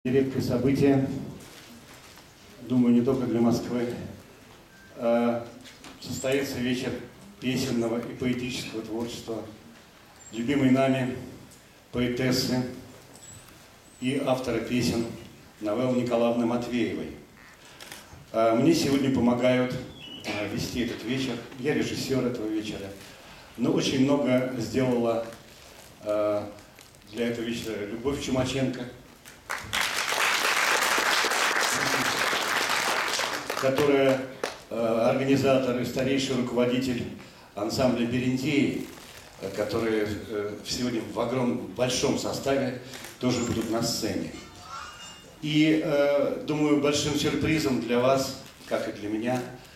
Редкое событие, думаю, не только для Москвы. Состоится вечер песенного и поэтического творчества любимой нами поэтессы и автора песен Новеллы Николаевны Матвеевой. Мне сегодня помогают вести этот вечер. Я режиссер этого вечера, но очень много сделала для этого вечера Любовь Чумаченко, которая организатор и старейший руководитель ансамбля «Берендеи», которые сегодня в большом составе тоже будут на сцене. И, думаю, большим сюрпризом для вас, как и для меня,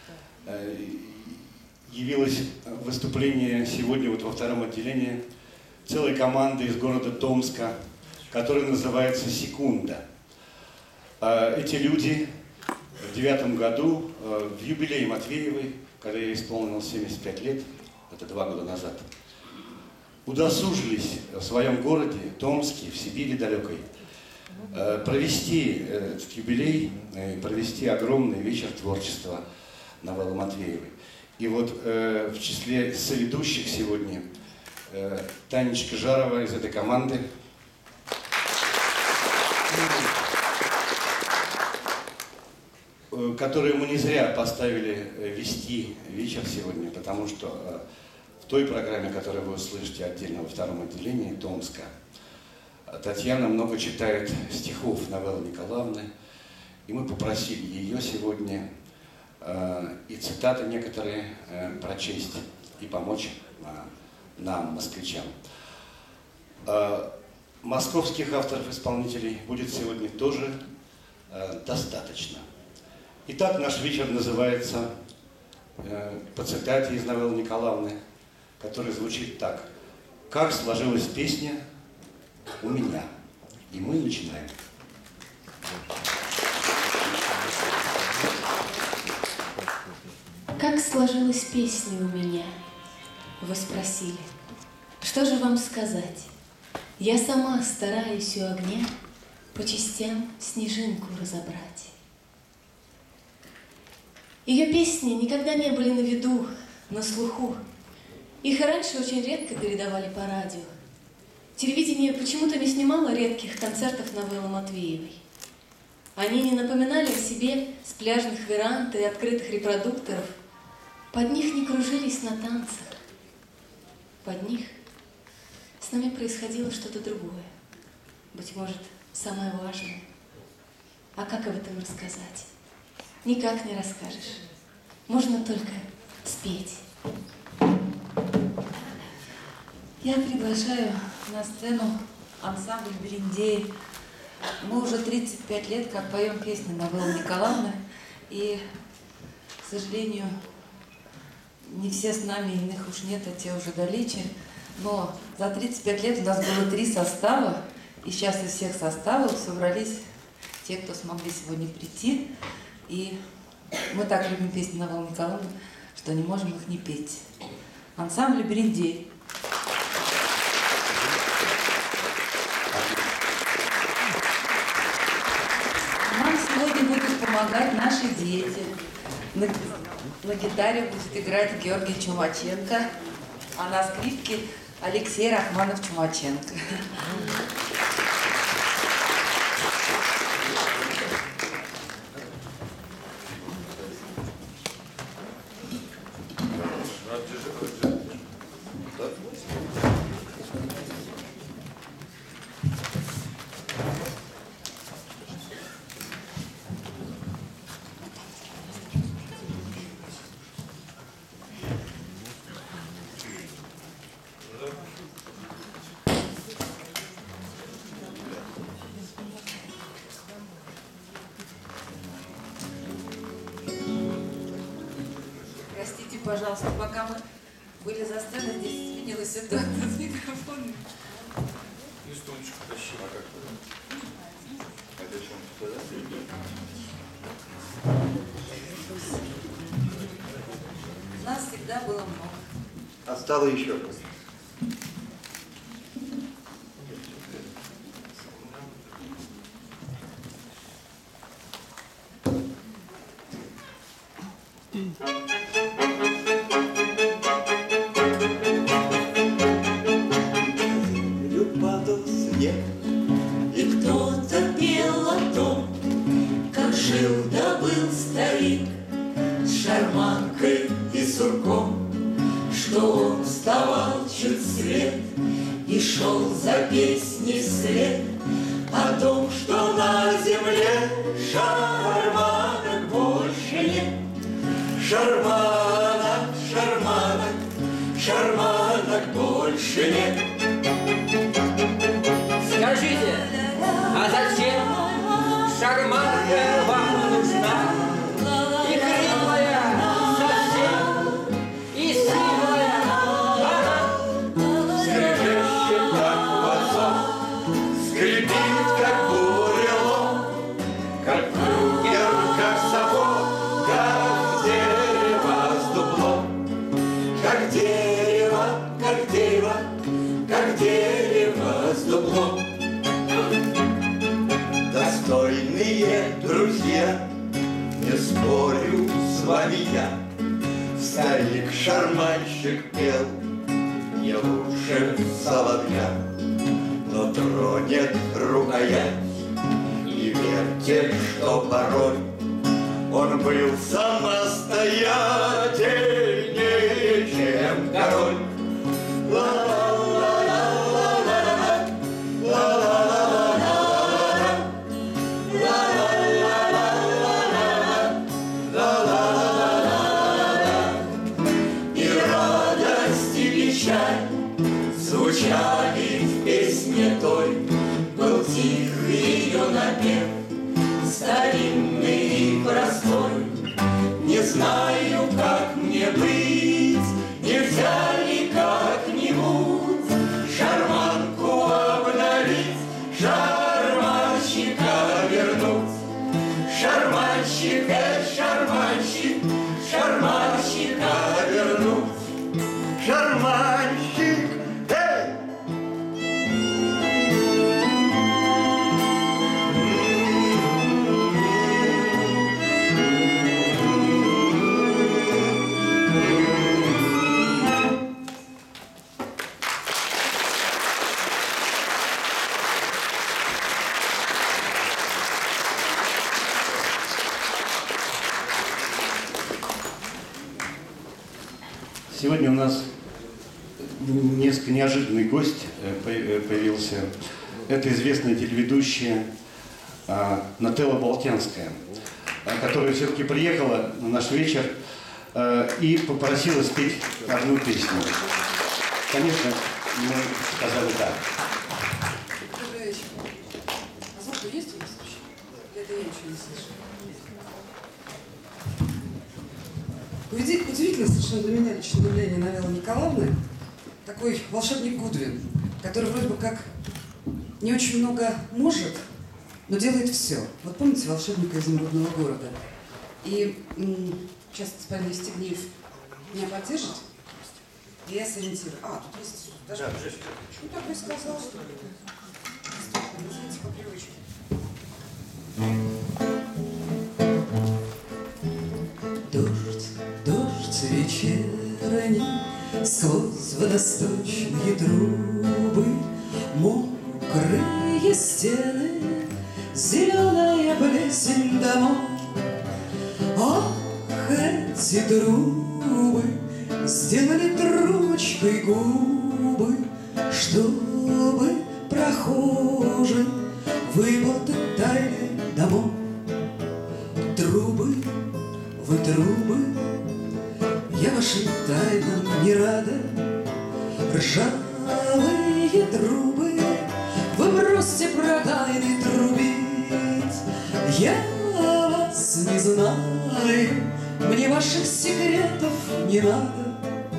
явилось выступление сегодня вот во втором отделении целой команды из города Томска, которая называется «Секунда». Эти люди в 2009 году, в юбилей Матвеевой, когда ей исполнилось 75 лет, это 2 года назад, удосужились в своем городе, Томске, в Сибири далекой, провести этот юбилей, провести огромный вечер творчества Новеллы Матвеевой. И вот в числе соведущих сегодня Танечка Жарова из этой команды, которую мы не зря поставили вести вечер сегодня, потому что в той программе, которую вы услышите отдельно во втором отделении Томска, Татьяна много читает стихов Новеллы Николаевны, и мы попросили ее сегодня и цитаты некоторые прочесть и помочь нам, москвичам. Московских авторов-исполнителей будет сегодня тоже достаточно. Итак, наш вечер называется по цитате из Новеллы Николаевны, которая звучит так: «Как сложилась песня у меня». И мы начинаем. Как сложилась песня у меня? Вы спросили. Что же вам сказать? Я сама стараюсь у огня по частям снежинку разобрать. Ее песни никогда не были на виду, на слуху. Их и раньше очень редко передавали по радио. Телевидение почему-то не снимало редких концертов Новеллы Матвеевой. Они не напоминали о себе с пляжных веранд и открытых репродукторов. Под них не кружились на танцах. Под них с нами происходило что-то другое. Быть может, самое важное. А как об этом рассказать? Никак не расскажешь. Можно только спеть. Я приглашаю на сцену ансамбль «Берендеи». Мы уже 35 лет как поем песни Новеллы Николаевны. И, к сожалению, не все с нами, иных уж нет, а те уже далече. Но за 35 лет у нас было 3 состава. И сейчас из всех составов собрались те, кто смогли сегодня прийти. И мы так любим песни Новеллы Николаевны, что не можем их не петь. Ансамбль «Берендеи». Нам сегодня будут помогать наши дети. На гитаре будет играть Георгий Чумаченко, а на скрипке Алексей Рахманов-Чумаченко. Простите, пожалуйста, пока мы были за сценой, здесь изменилась ситуация с микрофоном. Листунчик тащи. А как это чем туда? Нас всегда было много. А стало еще. Падал снег, И кто-то пел о том, как жил да был старик с шарманкой и сурком, что он вставал чуть свет и шел за песней вслед о том, что на земле шарманок больше нет. Шарманок, шарманок, шарманок больше нет. Скажите, а зачем шарманка вам нужна? И хриплая совсем, и сивая она. Скрежещет, как вазон, скрипит, как бурелом, как флюгер, как сапог, как дерево с дублом, как дерево, как дерево, как дерево с дублом. Достойные друзья, не спорю с вами я, старик-шарманщик пел не лучше соловья, но тронет рукоять и вертель, что порой он был самостоятельнее, чем король. Звучали в песне той, был тих ее напев, старинный и простой. Не знаю, как мне быть, нельзя ли как-нибудь шарманку обновить, шарманщика вернуть. Шарманщик, шарманщик, шарманщика вернуть. Шарманщик, Сегодня у нас несколько неожиданный гость появился. Это известная телеведущая Нателла Болтянская, которая все-таки приехала на наш вечер и попросила спеть одну песню. Конечно, мы сказали да. Добрый вечер. А звук есть у нас вообще? Это я ничего не слышу. Удивительно совершенно для меня личное явление Навеллы Николаевны. Такой волшебник Гудвин, который вроде бы как не очень много может, но делает все. Вот помните волшебника изумрудного города? И сейчас господин Евстигнеев меня поддержит, и я сориентирую. Тут есть даже... Ну, так бы и сказал, что ли. Извините, по привычке. Дождь вечерний сквозь водосточные трубы, мокрые стены, зеленая плесень домов. Ах, эти трубы сделали трубочкой губы, чтобы прохожим выплатить тайны домов. Трубы, вы трубы, я вашим тайнам не рада. Ржавые трубы, вы бросьте про тайны трубить. Я вас не знаю, мне ваших секретов не надо.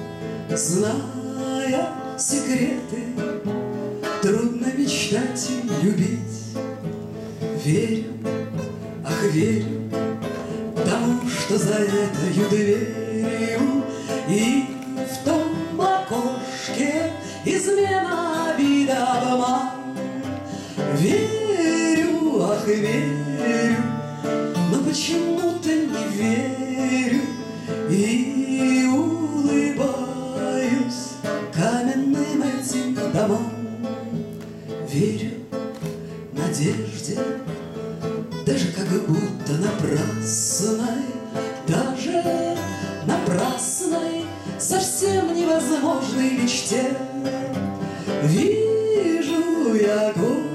Зная секреты, трудно мечтать и любить. Верю, ах, верю тому, что за этою дверью и в том окошке измена, обида, обман. Верю, ах, верю, но почему-то не верю и улыбаюсь каменным этим домам. Верю надежде, даже как будто напрасной, даже напрасной, совсем невозможной мечте. Вижу я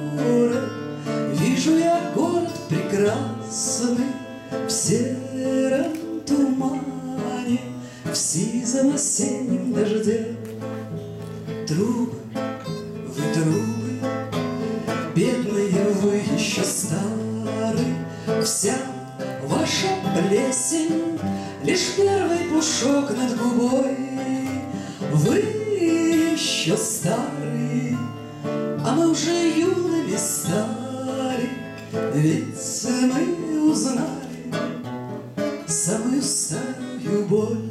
город прекрасный в сером тумане, в сизом осеннем дожде. Трубы, вы трубы, бедные вы еще стары, вся ваша плесень лишь первый пушок над губой. Вы еще стары, а мы уже юными стали, ведь мы узнали самую старую боль.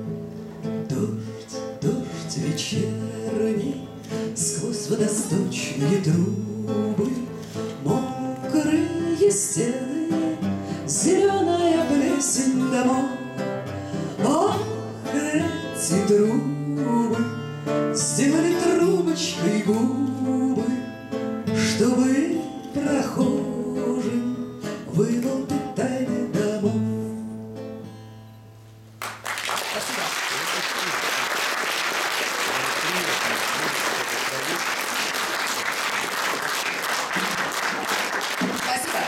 Дождь вечерний сквозь водосточные трубы, мокрые стены, зеленая плесень домов. Ах, эти трубы сделали трубочкой губы, чтобы прохожим выволкать тайны домов. Спасибо.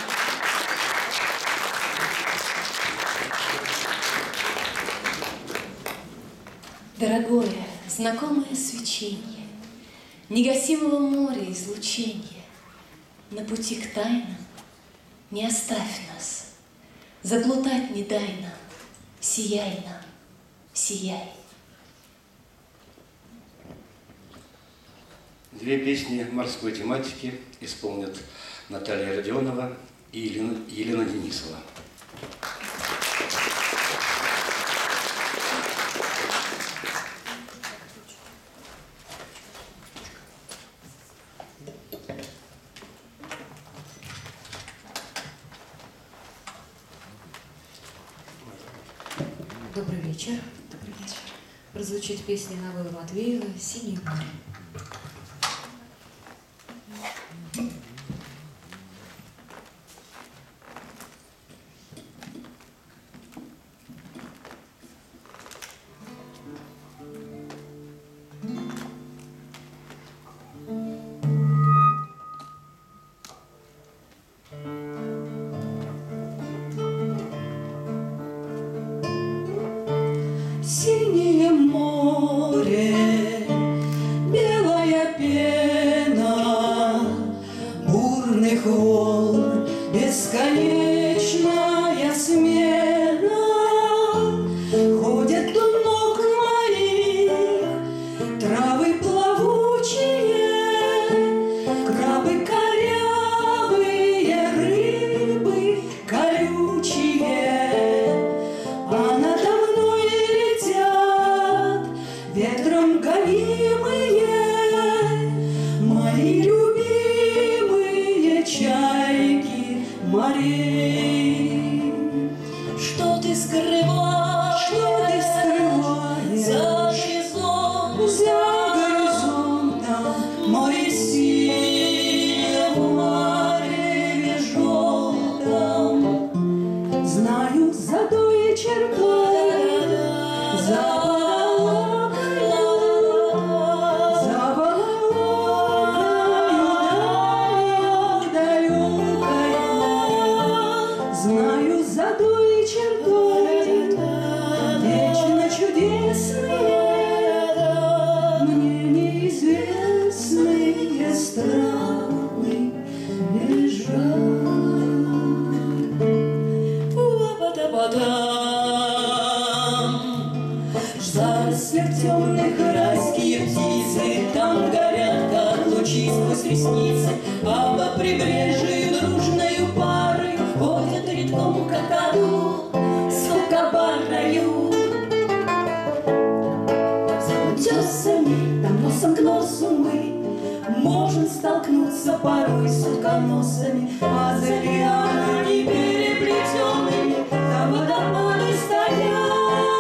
Дорогое, знакомое свечение негасимого моря излучения, на пути к тайнам не оставь нас, заплутать не дай нам, сияй нам, сияй. Две песни морской тематики исполнят Наталья Родионова и Елена Денисова. Добрый вечер. Добрый вечер. Прозвучит песня Навы Матвеева «Синее море». Синее море, белая пена бурных волн, бесконечная смена. Ходят у ног моих травы плавучие, крабы корявые, рыбы колючие, а надо мной летят ветром гонимые мои любимые чайки морей. Что ты скрываешь за горизонтом, море синее, в море желтом? Знаю, за той чертой, за знаю, за той чертой вечно чудесные, мне неизвестные страны лежат. В зарослях темных райские птицы там горят, как лучи сквозь ресницы, а по прибрежью дружною парой ходят редком какаду с лукобарною. За утесами, там носом к носу мы можем столкнуться порой с утконосами, а за лианами переплетенными на водопаде стоят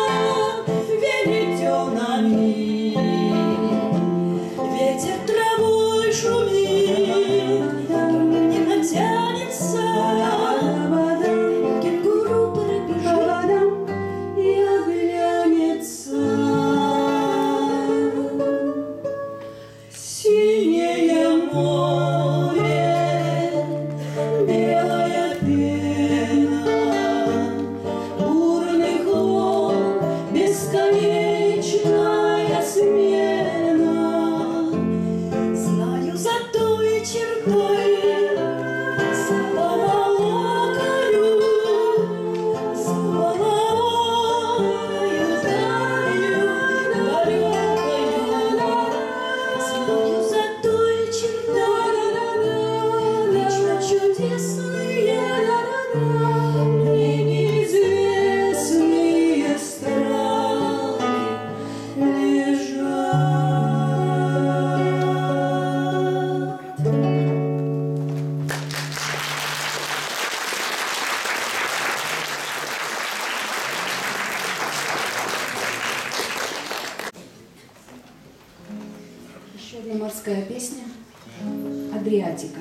Морская песня «Адриатика».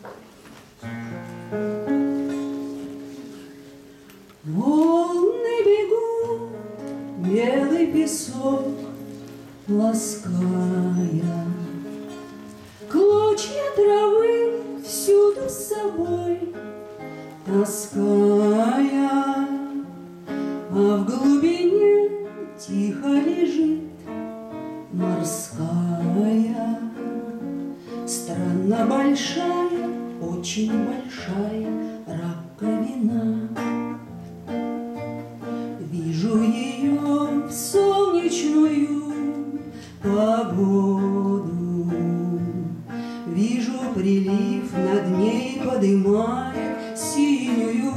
Волны бегут, белый песок лаская, клочья травы всюду с собой таская, а в глубине тихо лежит морская, странно большая, очень большая раковина. Вижу ее в солнечную погоду, вижу прилив над ней подымает синюю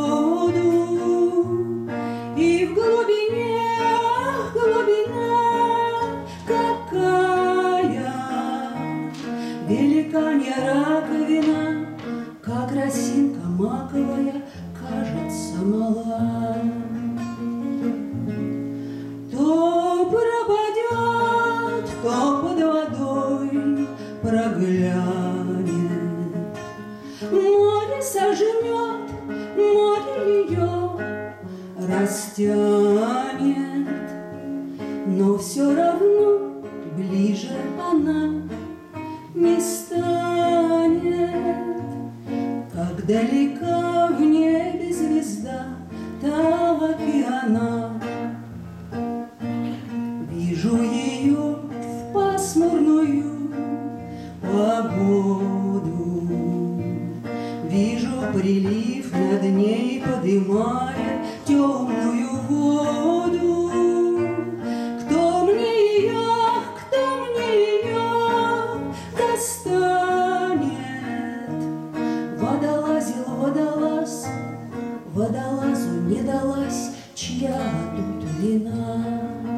воду, и в глубине, ах, глубина какая, великанья раковина, как росинка маковая, кажется мала. То пропадет, то под водой проглянет, море сожмет, море ее растянет, но все равно ближе она не станет. Как далека в небе звезда, так и она. Вижу ее в пасмурную погоду, вижу прилив над ней подымает темную воду. Кто мне ее достанет? Водолазил водолаз, водолазу не далась, чья тут вина?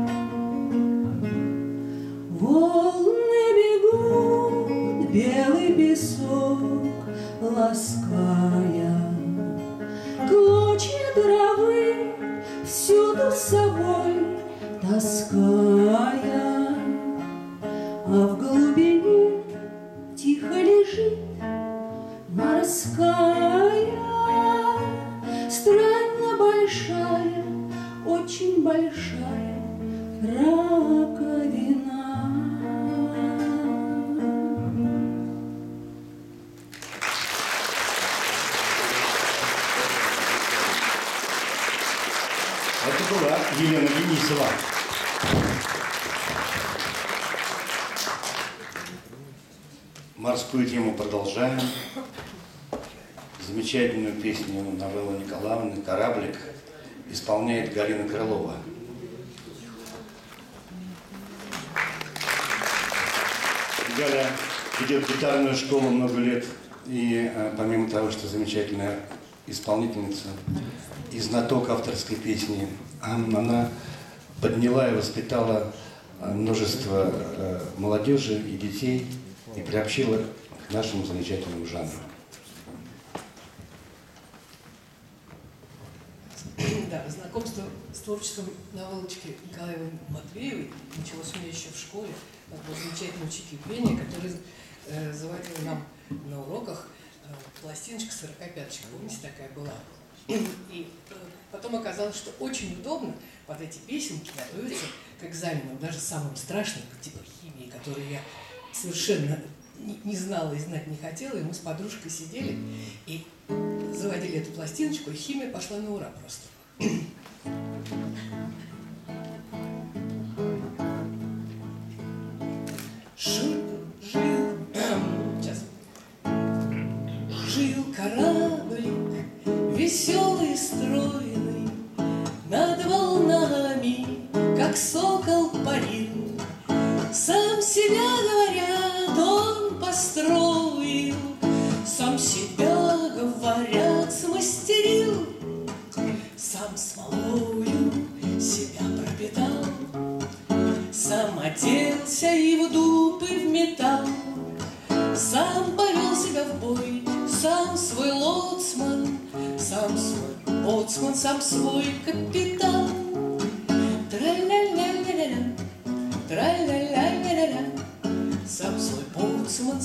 Волны бегут, белый песок лаская, клочья травы всюду с собой таская, а в глубине тихо лежит морская, странно большая, очень большая раковина. Это была Елена Денисова. Морскую тему продолжаем. Замечательную песню Новеллы Николаевны «Кораблик» исполняет Галина Крылова. Галя ведет гитарную школу много лет, и помимо того, что замечательная исполнительница и знаток авторской песни, она подняла и воспитала множество молодежи и детей и приобщила к нашему замечательному жанру. Да, знакомство с творчеством Новеллочки Николаевны Матвеевой началось у меня еще в школе. Это был замечательный учитель пения, который заводил нам на уроках пластиночка 45-ка. Помните, такая была? И потом оказалось, что очень удобно под эти песенки готовиться к экзаменам, даже самым страшным, типа химии, которую я совершенно не знала и знать не хотела. И мы с подружкой сидели и заводили эту пластиночку, и химия пошла на ура просто. Жил кораблик, веселый, стройный, над волнами, как сокол парил. Сам себя, говорят, он построил, сам себя, говорят, смастерил, сам смолою себя пропитал, сам оделся и в дуб, и в металл, сам повел себя в бой, сам свой лоцман, сам свой боцман, сам свой капитан. Тра-ля-ля-ля-ля-ля, тра-ля-ля-ля-ля, сам свой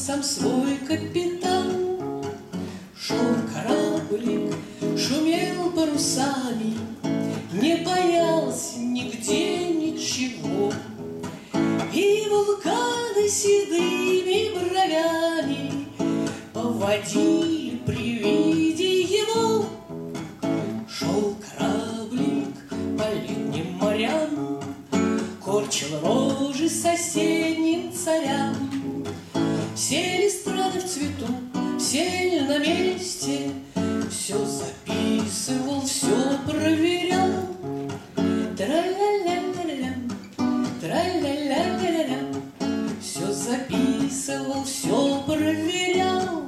сам свой капитан. Шел кораблик, шумел парусами, не боялся нигде ничего. И вулканы седыми бровями поводили при виде его. Шел кораблик по летним морям, корчил рожи соседним царям. Все ли страны в цвету, все ли на месте, все записывал, все проверял. Тра-ля-ля-ля-ля-лям, тра-ля-ля-ля-ля-лям, все записывал, все проверял.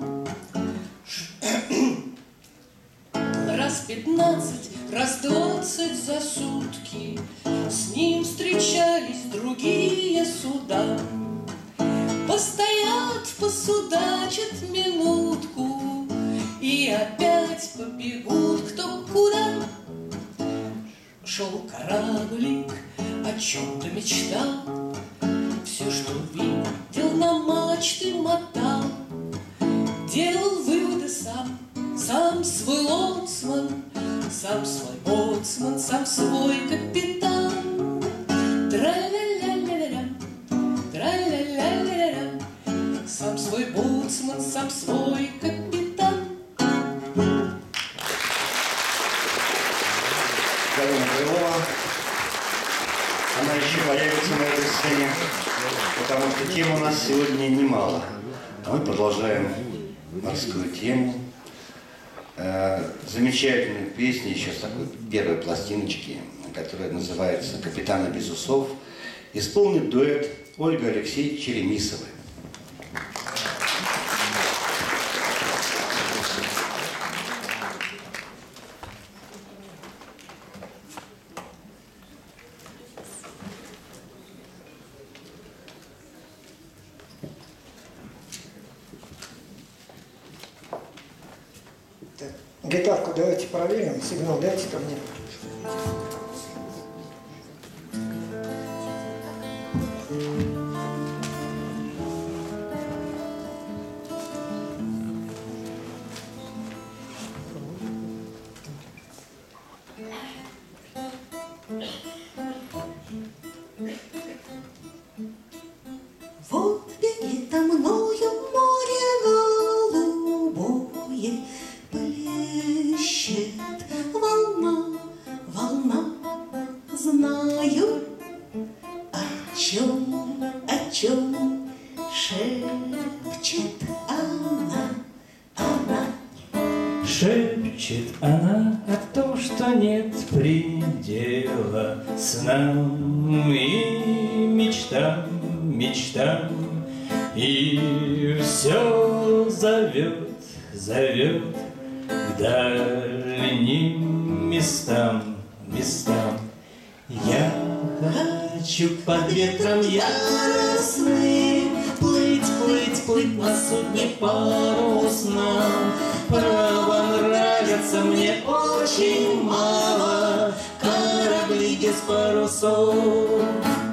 Раз 15, раз 20 за сутки с ним встречались другие суда. Постоят, посудачат минутку и опять побегут кто куда. Шел кораблик, о чем-то мечтал, все, что видел, на мачты мотал. Делал выводы сам свой лоцман, сам свой боцман, сам свой капитан. Тра-ля-ля-ля-ля-лям, тра-ля-ля-ля-ля-лям, сам свой боцман, сам свой капитан. Галина Крылова. Она еще появится на этой сцене, потому что тем у нас сегодня немало. А мы продолжаем морскую тему. Замечательную песню еще с такой первой пластиночки, которая называется «Капитана без усов», исполнит дуэт Ольга Алексей Черемисовой. Гитарку давайте проверим, сигнал дайте ко мне. Вот передо мною море голубое, плещет волна, волна. Знаю, о чем шепчет она. Шепчет она о том, что нет предела снам и мечтам, и все зовет к дальним местам. Я хочу под ветром яростным плыть на судне парусном. Право, нравится мне очень мало корабли без парусов.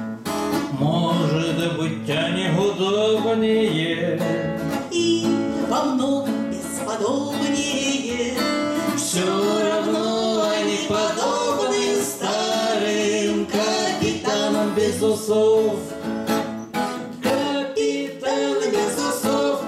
Может быть, они удобнее И во многом бесподобнее. все равно они подобны старым капитанам без усов. Капитан без усов,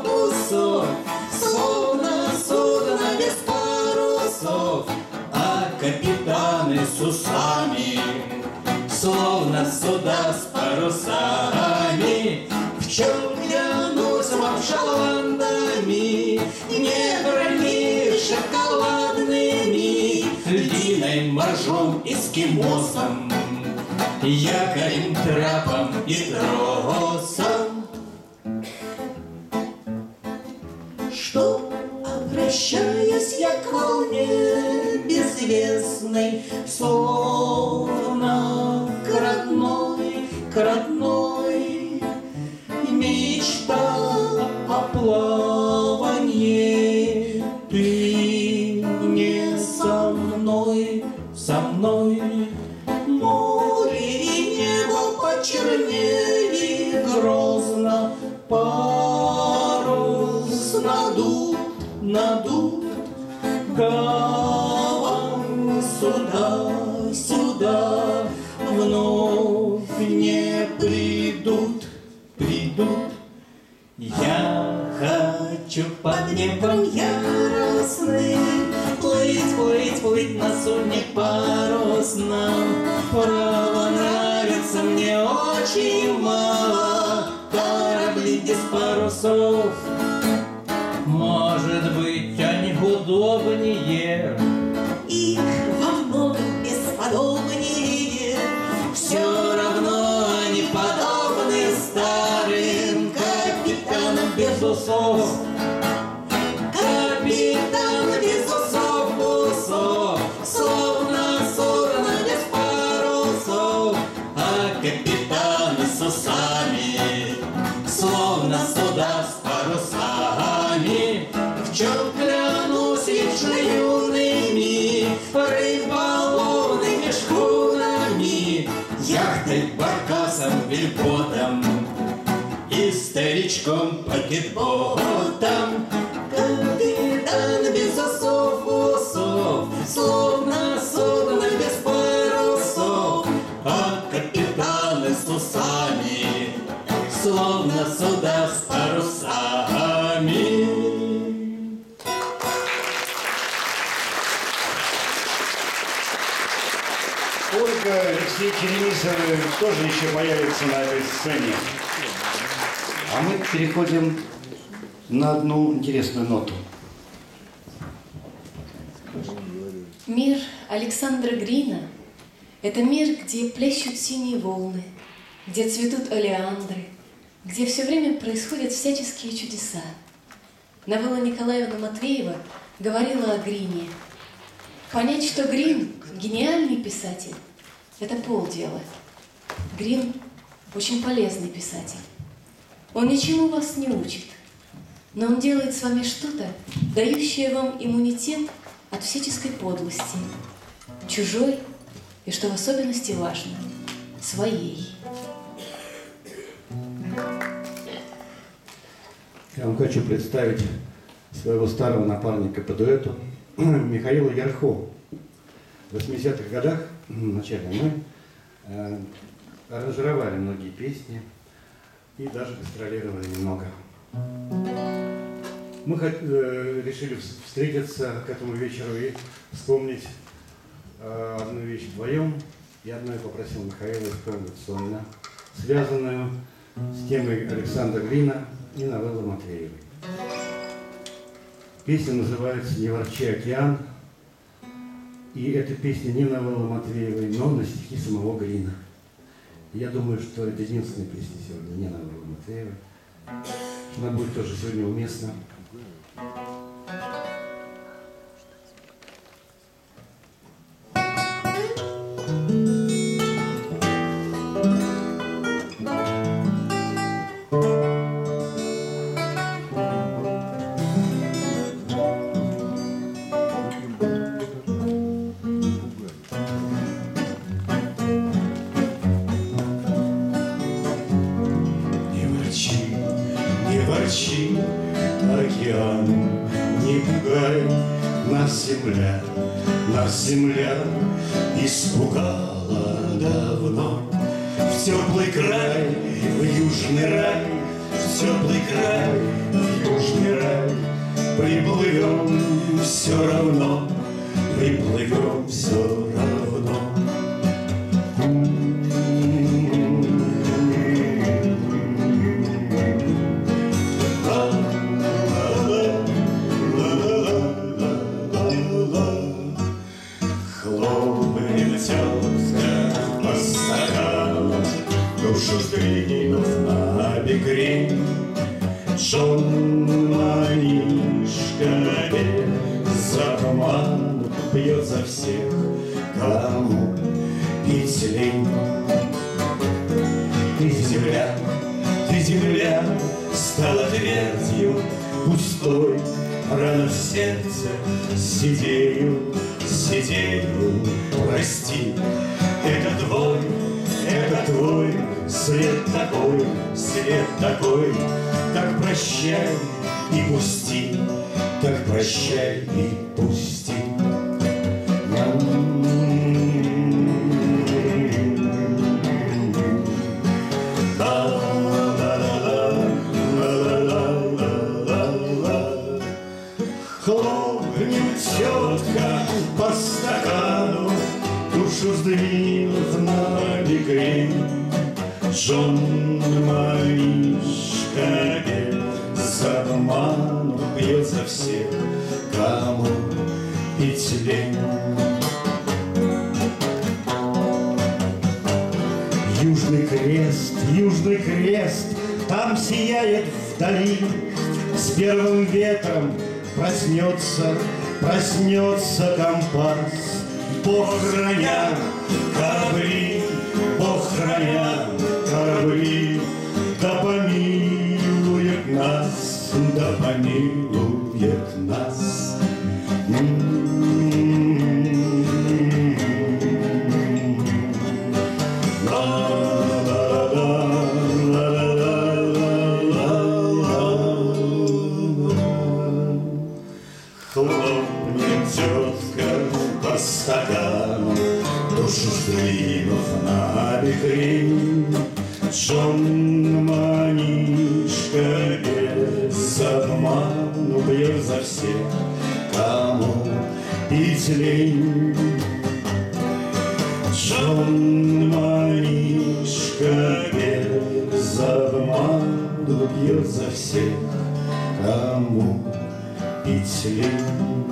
словно судно без парусов, а капитаны с усами, словно суда с парусами. В чем клянусь вам шаландами, недрами шоколадными, льдиным моржом, эскимосом, якорем, трапом и тросом. Что, обращаюсь я к волне безвестной, словно к родной, мечта о плавании. Ты не со мной, море и небо почернели грозно, парус правом сюда вновь не придут. Я хочу под небом яростным плыть на судне парусном. Право нравится мне очень мало корабли без парусов. Может быть, они удобнее, их во многом бесподобнее. все равно они подобны старым капитанам без усов. Капитан без усов, словно судно без парусов, а капитаны с усами, словно суда с парусами. В чем клянусь лишь юными рыболовными шхунами, яхтой, баркасом, вельботом и старичком пакетботом. Капитан без усов, словно судно без парусов, а капитаны с усами, словно суда с парусами. Ольга, Алексей Черемисовы тоже еще появится на этой сцене. А мы переходим на одну интересную ноту. Мир Александра Грина – это мир, где плещут синие волны, где цветут олеандры, где все время происходят всяческие чудеса. Новелла Николаевна Матвеева говорила о Грине. Понять, что Грин – гениальный писатель – это полдела. Грин – очень полезный писатель. Он ничему вас не учит, но он делает с вами что-то, дающее вам иммунитет от всяческой подлости, чужой и, что в особенности важно, своей. Я вам хочу представить своего старого напарника по дуэту Михаила Ярхо. В 80-х годах, в начале мы аранжировали многие песни и даже гастролировали немного. Мы решили встретиться к этому вечеру и вспомнить одну вещь вдвоем. Я одну попросил Михаила исполнить сольно, связанную с темой Александра Грина и Новеллы Матвеевой. Песня называется «Не ворчи, океан». И эта песня не Новеллы Матвеевой, но на стихи самого Грина. Я думаю, что это единственная песня сегодня не Новеллы Матвеевой. Она будет тоже сегодня уместна. Океан, не пугай нас земля испугала давно. В теплый край, в южный рай, в теплый край, в южный рай приплывем все равно, приплывем все равно. Джон Манишка за роман бьет за всех, кому пить лень. Ты земля, стала твердью пустой, рана в сердце сидею, прости. Это твой след такой, так прощай и пусти, так прощай и пусти. по стакану, душу сдвинув на бекрень. Джон Малишка без обману пьет за всех, кому пить лень. Южный крест, там сияет вдали, с первым ветром проснется компас. Бог храня корабли, Бог храня корабли, да помилует нас, да помилует нас. Хлопнет тетка по стакану, душу сдвинув на бекрень. Джон Манишка без обману пьет за всех, кому пить лень. Джон Манишка без обману пьет за всех, кому пить лень.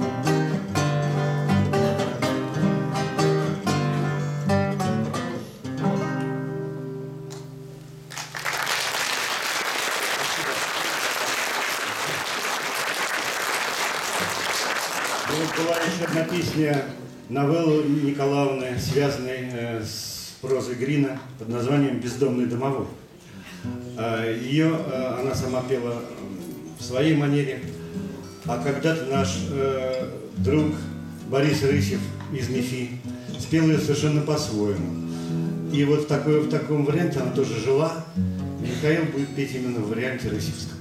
Была еще одна песня новеллы Николаевны, связанной с прозой Грина под названием «Бездомный домовой». Ее она сама пела в своей манере, а когда-то наш друг Борис Рысев из МИФИ спел ее совершенно по-своему. И вот в таком варианте она тоже жила. Михаил будет петь именно в варианте рысевском.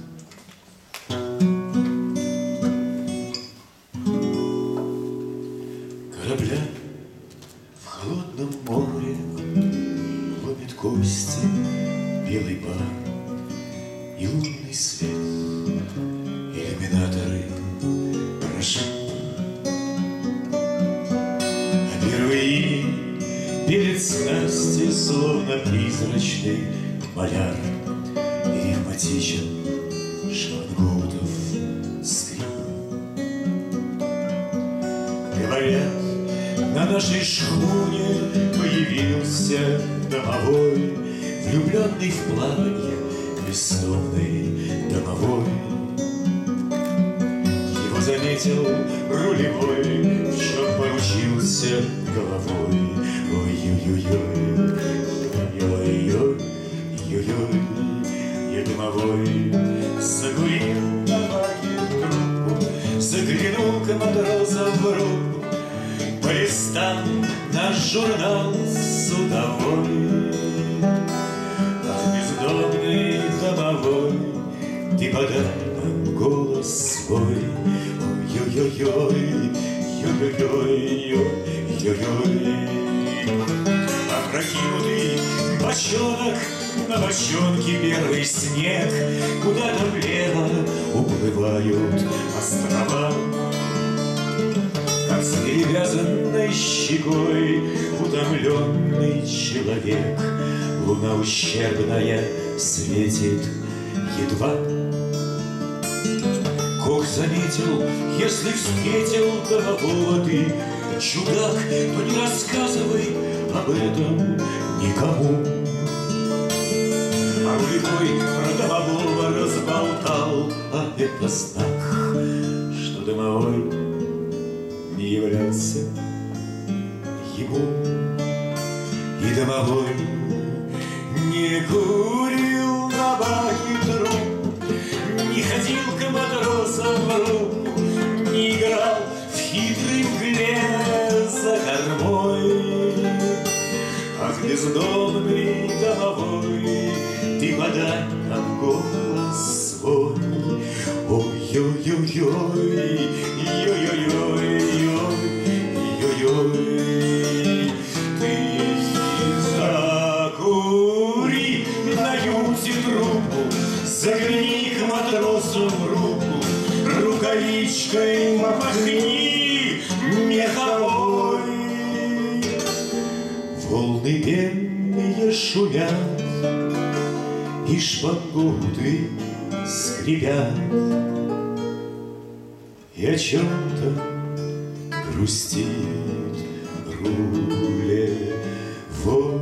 Корабля в холодном море ломит кости белый пар и лунный свет. Иллюминаторы прошли, а первые перед снасти словно призрачный маляр. И ревматичен Швангоутов скрип. Говорят, на нашей шхуне появился домовой, влюбленный в плаванье, бездомный домовой. Его заметил рулевой, в чем поручился головой. Ой-ой-ой, ой-ой-ой, я домовой. Закурил на баке трубку, заглянул-ка матросом в руку, полистал наш журнал судовой. Ах, бездомный домовой, ты подай нам голос свой. Ой-ой-ой, ой-ой-ой. Опрокинутый бочонок, на бочонке первый снег, куда-то влево уплывают острова. Как с перевязанной щекой утомленный человек, луна ущербная светит едва. Кох заметил, если встретил домового ты, чудак, то не рассказывай об этом никому. А рулевой про домового разболтал, а это знак, что домовой не являлся ему. И домовой не курил на баке трубку, не ходил к матросам в руку, не играл в хитрой мгле за кормой. Ах, бездомный домовой, ты подай нам голос свой. Ой-ой-ой, ой-ой-ой, ты закури на юте трубку, загляни к матросу в руку, рукавичкой махни, меха волны пенные шумят, и шпаготы скрипят, и о чем-то грустит рулевой.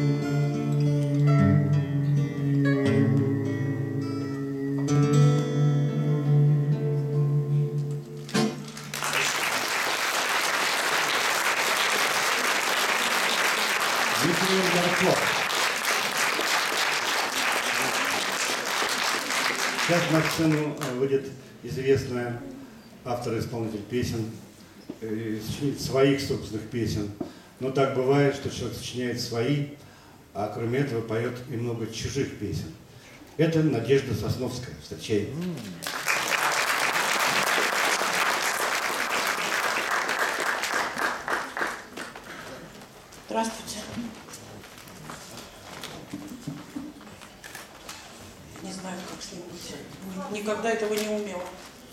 Сейчас на сцену выйдет известная автор-исполнитель песен, сочинит своих собственных песен. Но так бывает, что человек сочиняет свои, а кроме этого поет и много чужих песен. Это Надежда Сосновская. Встречаем. Здравствуйте. Не знаю, как с ним быть. Никогда этого не умела.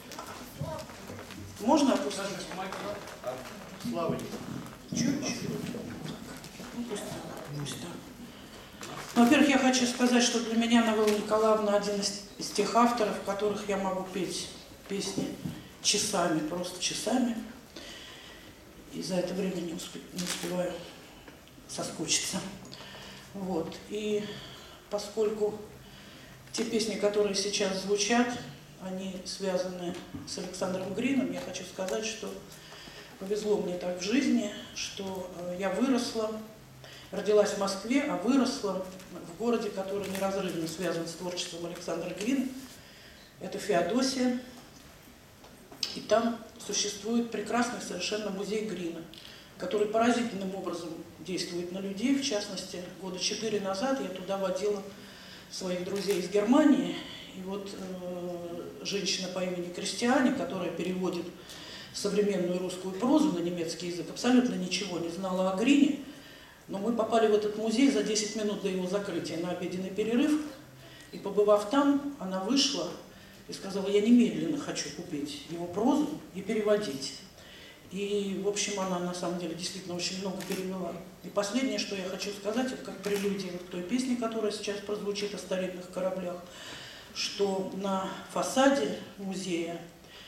Можно опустить? Слава. Чуть-чуть. Ну, пусть так. Ну, во-первых, я хочу сказать, что для меня Новелла Николаевна один из тех авторов, которых я могу петь песни часами, просто часами. И за это время не успеваю соскучиться. Вот. И поскольку те песни, которые сейчас звучат, они связаны с Александром Грином, я хочу сказать, что повезло мне так в жизни, что я выросла, родилась в Москве, а выросла в городе, который неразрывно связан с творчеством Александра Грина. Это Феодосия. И там существует прекрасный совершенно музей Грина, который поразительным образом действует на людей. В частности, года 4 назад я туда водила своих друзей из Германии. И вот женщина по имени Кристиане, которая переводит современную русскую прозу на немецкий язык, абсолютно ничего не знала о Грине. Но мы попали в этот музей за 10 минут до его закрытия на обеденный перерыв. И побывав там, она вышла и сказала: я немедленно хочу купить его прозу и переводить. И, в общем, она на самом деле действительно очень много перевела. И последнее, что я хочу сказать, это как прелюдия к той песне, которая сейчас прозвучит о старинных кораблях, что на фасаде музея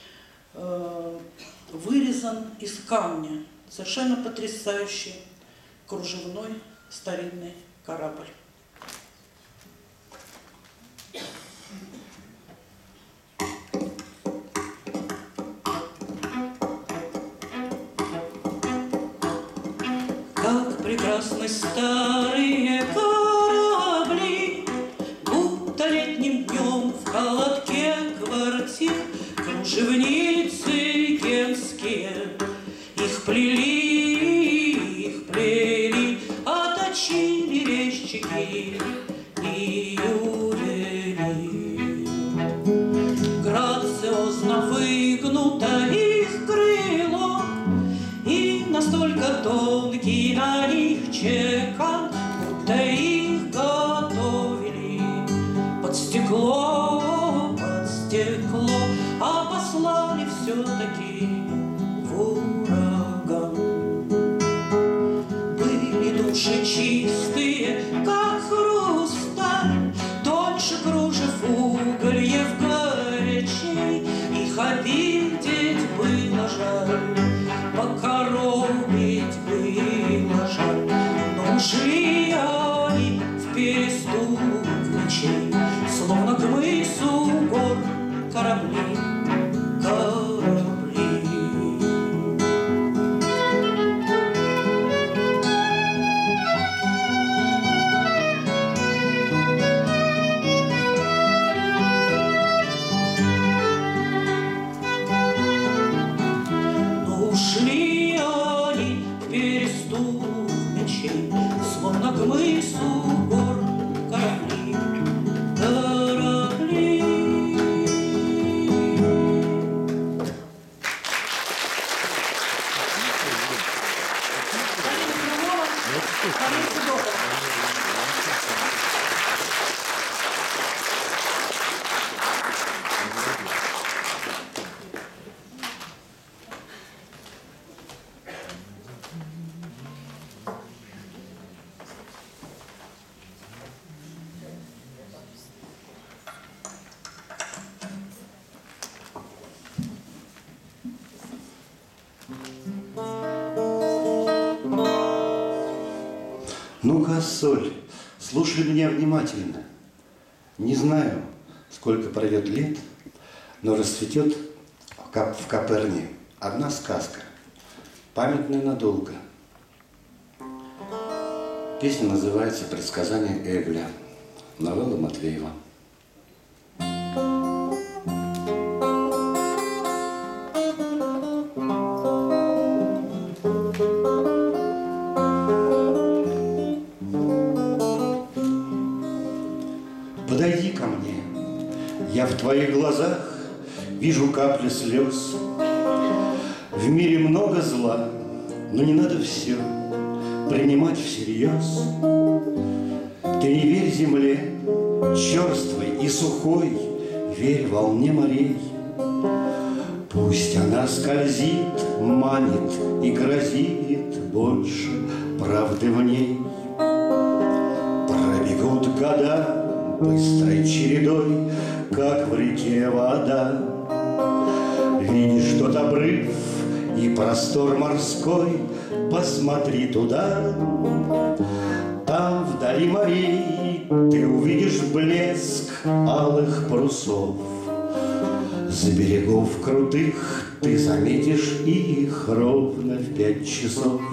вырезан из камня совершенно потрясающий кружевной старинный корабль. Как прекрасны старые корабли, будто летним днем в холодке квартир кружевницы генские их плели, оточили резчики и ювелир. Грациозно выгнуто их крыло, и настолько тонкий на них чекан, будто их готовили под стекло, а послали все-таки в ураган. Были души чистые, как хрусталь, тоньше кружев угольев горячей, их обидеть было жаль, покоробить было жаль, но ушли они в перестук ночей, словно к мысу гор корабли. Ну-ка, Соль, слушай меня внимательно. Не знаю, сколько пройдет лет, но расцветет в Коперне одна сказка, памятная надолго. Песня называется «Предсказание Эгля», новелла Матвеева. Подойди ко мне, я в твоих глазах вижу капли слез. В мире много зла, но не надо все принимать всерьез. Ты не верь земле, черствой и сухой, верь волне морей. Пусть она скользит, манит и грозит, больше правды в ней. Пробегут года быстрой чередой, как в реке вода. Видишь тот обрыв и простор морской, посмотри туда. Там вдали морей ты увидишь блеск алых парусов. С берегов крутых ты заметишь их ровно в 5 часов.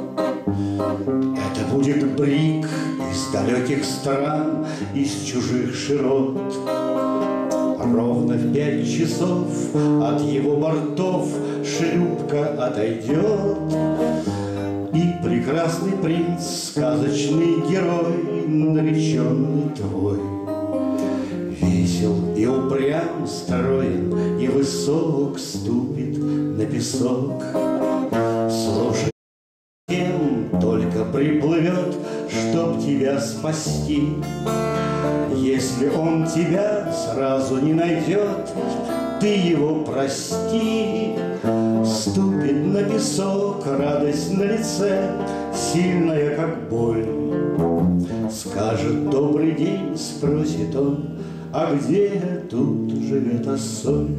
Это будет брик из далеких стран, из чужих широт. Ровно в 5 часов от его бортов шлюпка отойдет. И прекрасный принц, сказочный герой, нареченный твой, весел и упрям, строен и высок, ступит на песок. Слушай, кем только приплывет, чтоб тебя спасти. Если он тебя сразу не найдет, ты его прости. Ступит на песок, радость на лице, сильная, как боль. Скажет добрый день, спросит он, а где тут живет Ассоль?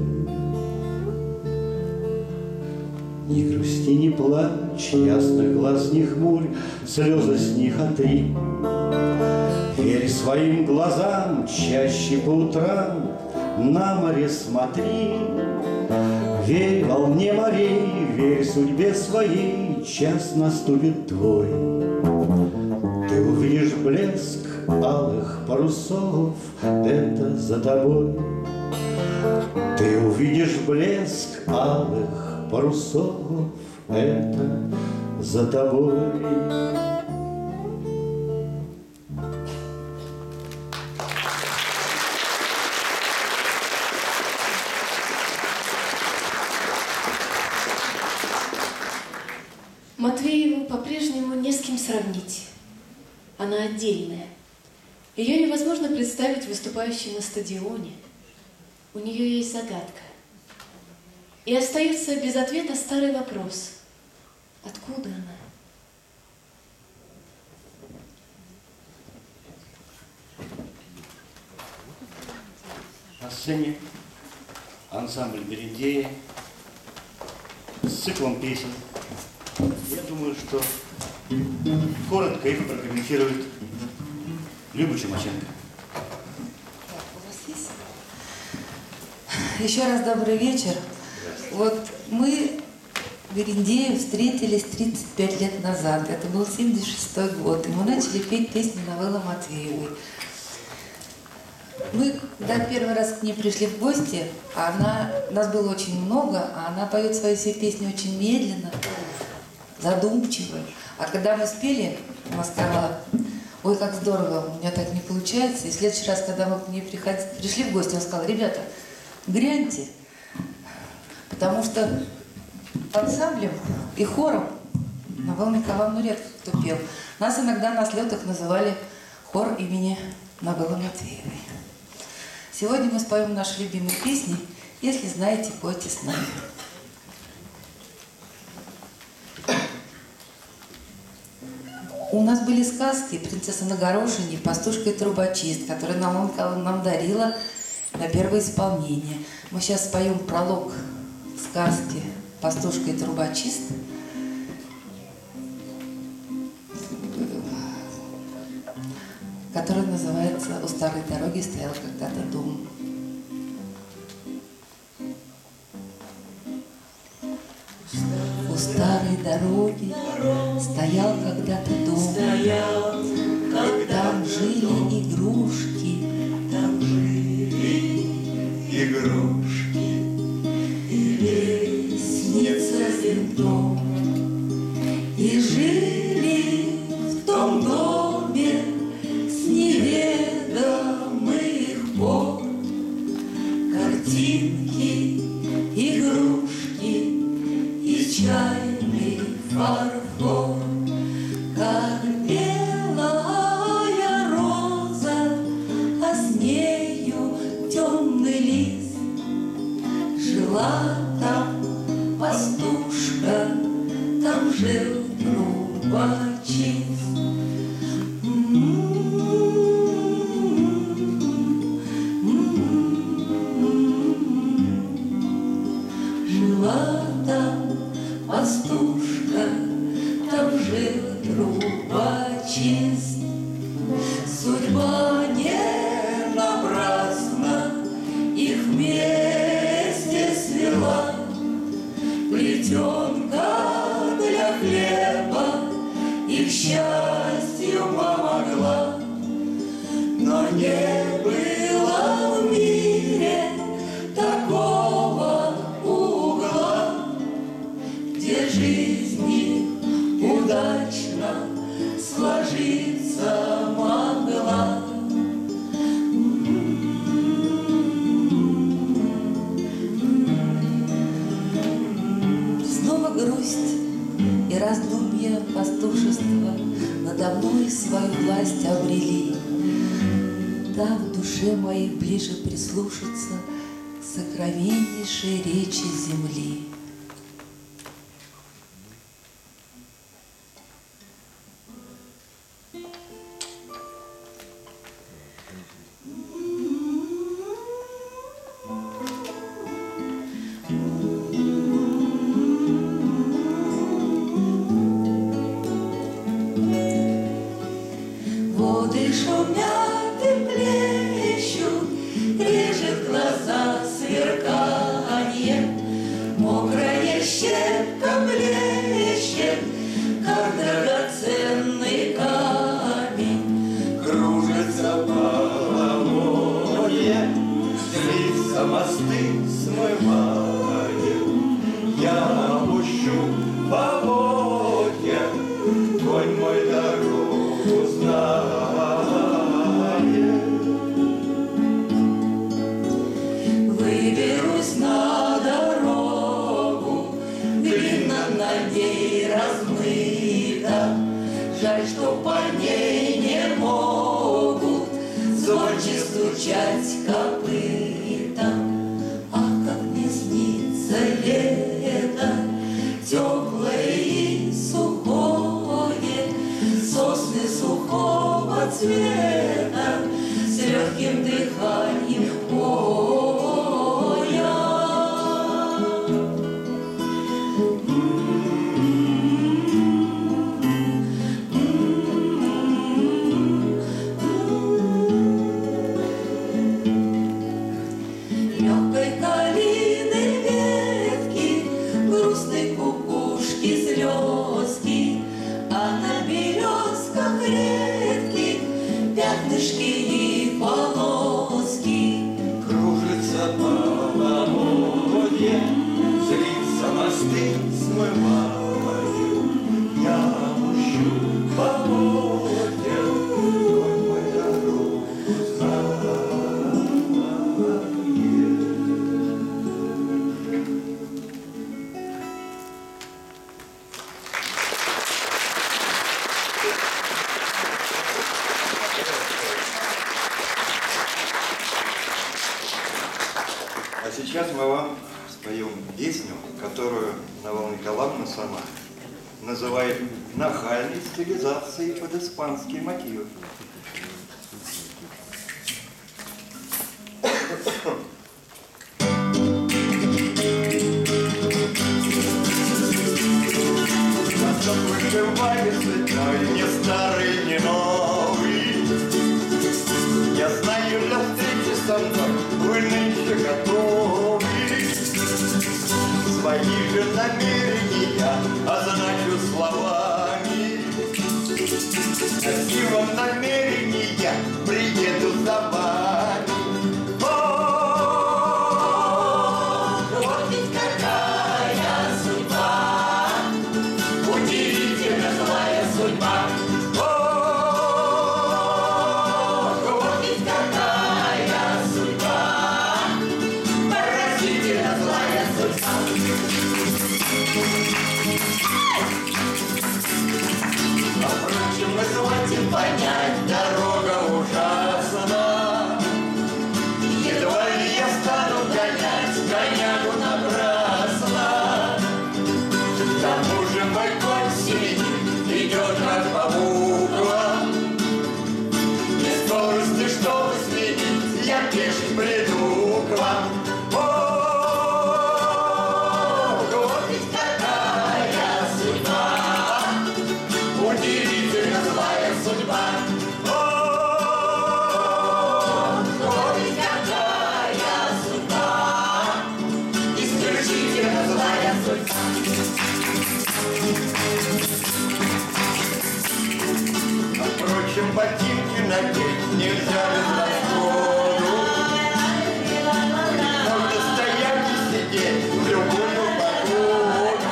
Не грусти, не плачь, ясных глаз не хмурь, слезы с них отри. Верь своим глазам, чаще по утрам на море смотри. Верь волне морей, верь судьбе своей, час наступит твой. Ты увидишь блеск алых парусов, это за тобой. Ты увидишь блеск алых парусов, это за тобой. Матвееву по-прежнему не с кем сравнить. Она отдельная. Ее невозможно представить выступающей на стадионе. У нее есть загадка. И остается без ответа старый вопрос. Откуда она? На сцене ансамбль «Берендеи» с циклом песен. Я думаю, что коротко их прокомментирует Люба Чумаченко. Еще раз добрый вечер. Вот мы в Берендее встретились 35 лет назад. Это был 76-й год. И мы начали петь песни новеллы Матвеевой. Мы, когда первый раз к ней пришли в гости, нас было очень много, а она поет свои все песни очень медленно, задумчиво. А когда мы спели, она сказала: ой, как здорово, у меня так не получается. И в следующий раз, когда мы к ней пришли в гости, она сказала: ребята, гряньте, потому что ансамблем и хором Новеллу Николаевну редко кто пел. Нас иногда на слетах называли хор имени Новеллы Матвеевой. Сегодня мы споем наши любимые песни. Если знаете, пойте с нами. У нас были сказки «Принцесса на горошине», «Пастушка и трубочист», которые нам дарила на первое исполнение. Мы сейчас споем пролог сказки «Пастушка и трубочист». которая называется «У старой дороги стоял когда-то дом». У старой дороги стоял когда-то дом, там жили игрушки, и лестница винтом, и жили в том доме с неведомых пор картинки, игрушки и чайный фарфор, как белая роза, а с нею темный лист. Жила там пастушка, там жил трубочист. Жила там пастушка, там жил трубочист. Судьба не напрасно их вместе свела. Плетенка для хлеба их счастью помогла. Но не было в мире такого угла, где жизни удачно сложиться могла. Снова грусть и раздумья пастушества надо мной свою власть обрели. Да, в душе моей ближе прислушаться к сокровеннейшей речи земли. Воды шумят и плещут, режет глаза сверканье. Мокрая щепка блещет, как драгоценный камень. Кружится половодье, длится мосты смываем. Я опущу поводья, конь мой дорогу знает. Выберусь на дорогу, глина на ней размыта. Жаль, что по ней не могут звонче стучать копыта. Ах, как мне снится лето, теплое и сухое, сосны сухого цвета с легким дыханием поя. Легкой калины ветки, грустной кукушки слезки, а на березках редких пятнышки и полоски. Кружится половодье, злится мосты смываю. Я опущу поводья, конь мой дорогу знает. А сейчас мы вам споем песню, которую Навал Николаевна сама называет нахальной стилизацией под испанские мотивы. Вышивали цветной, не старый, не новый, Я знаю, для встречи со мной вы нынче готовы. Свои же намерения означу словами. Красивым намерения приеду за вами. О, вот ведь какая судьба, удивительно злая судьба. О, вот ведь какая судьба, поразительно злая судьба. Впрочем, мы сможем понять, дорога ужасна. Едва ли я стану гонять коняку напрасно. К тому же мой конь семенит, идет как по буквам. Без скорости, чтобы сменить, я пеший приду к вам. О, вот ведь какая судьба, удивительно злая судьба. О, ведь какая судьба, исключительно злая судьба. Впрочем, ботинки надеть нельзя без расходу. Можно стоять и сидеть в любую погоду.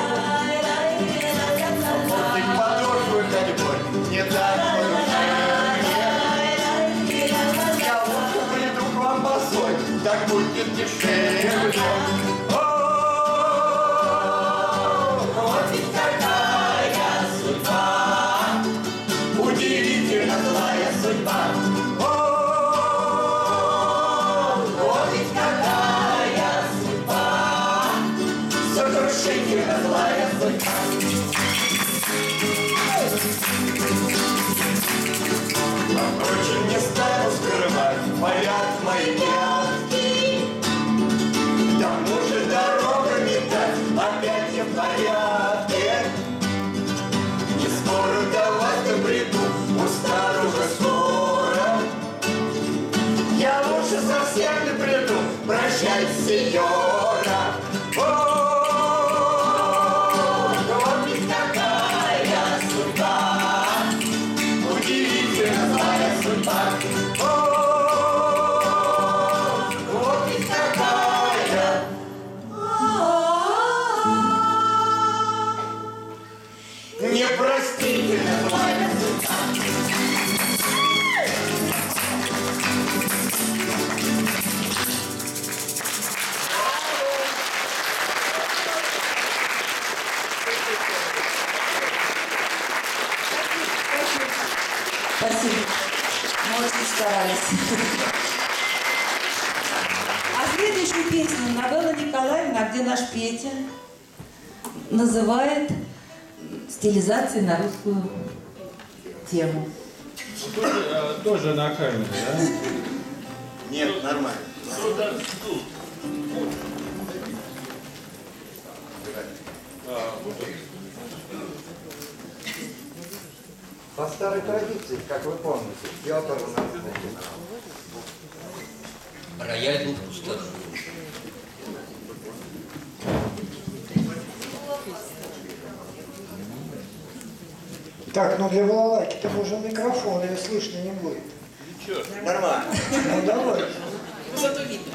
Портить подошвы ходьбой не так порушение. Я лучше приду к вам босой, так будет дешевле. О, вот ведь какая судьба, удивительно злая судьба. О, вот ведь какая судьба, сокрушительно злая судьба. Впрочем, не стану скрывать поряд мои пятки. К тому же дорога не так, опять не в порядке. Не скоро до вас добреду, устану уже скоро. Я лучше совсем не приду, прощай, сеньора. О, вот ведь какая судьба, удивительно злая судьба. О, вот ведь какая непростительно злая судьба. Спасибо. Мы очень старались. А следующую песню Новелла Николаевна, где наш Петя, называет стилизацией на русскую тему. Тоже на камеру, да? Нет, нормально. По старой традиции, как вы помните, Петр у нас начинал. Рояль был пустой. Так, ну для балалайки-то нужен микрофон, ее слышно не будет. Ничего, нормально. Ну давай. Зато видно.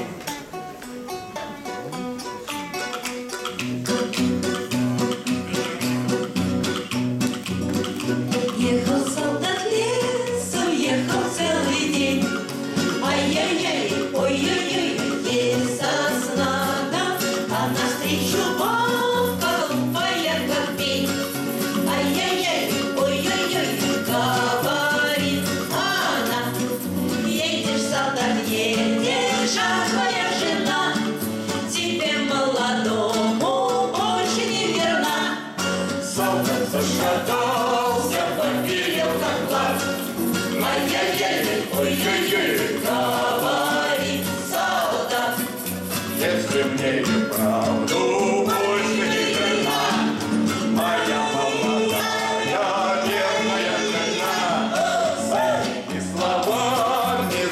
Ехал солдат лесом, ехал целый день. Ай-яй-яй, ой-ой-ой, еле сосна, да, а навстречу бабка глупая, как пень. Ай-яй-яй, ой-ой-ой, говорит она. Едешь, солдат, едешь, а твоя жена тебе молодому больше не верна. Солдат зашатался, поверил как глаз. Ай-яй-яй, ой-ой-ой, Говорит солдат. если мне и правду больше не жена, моя молодая верная жена, своими словами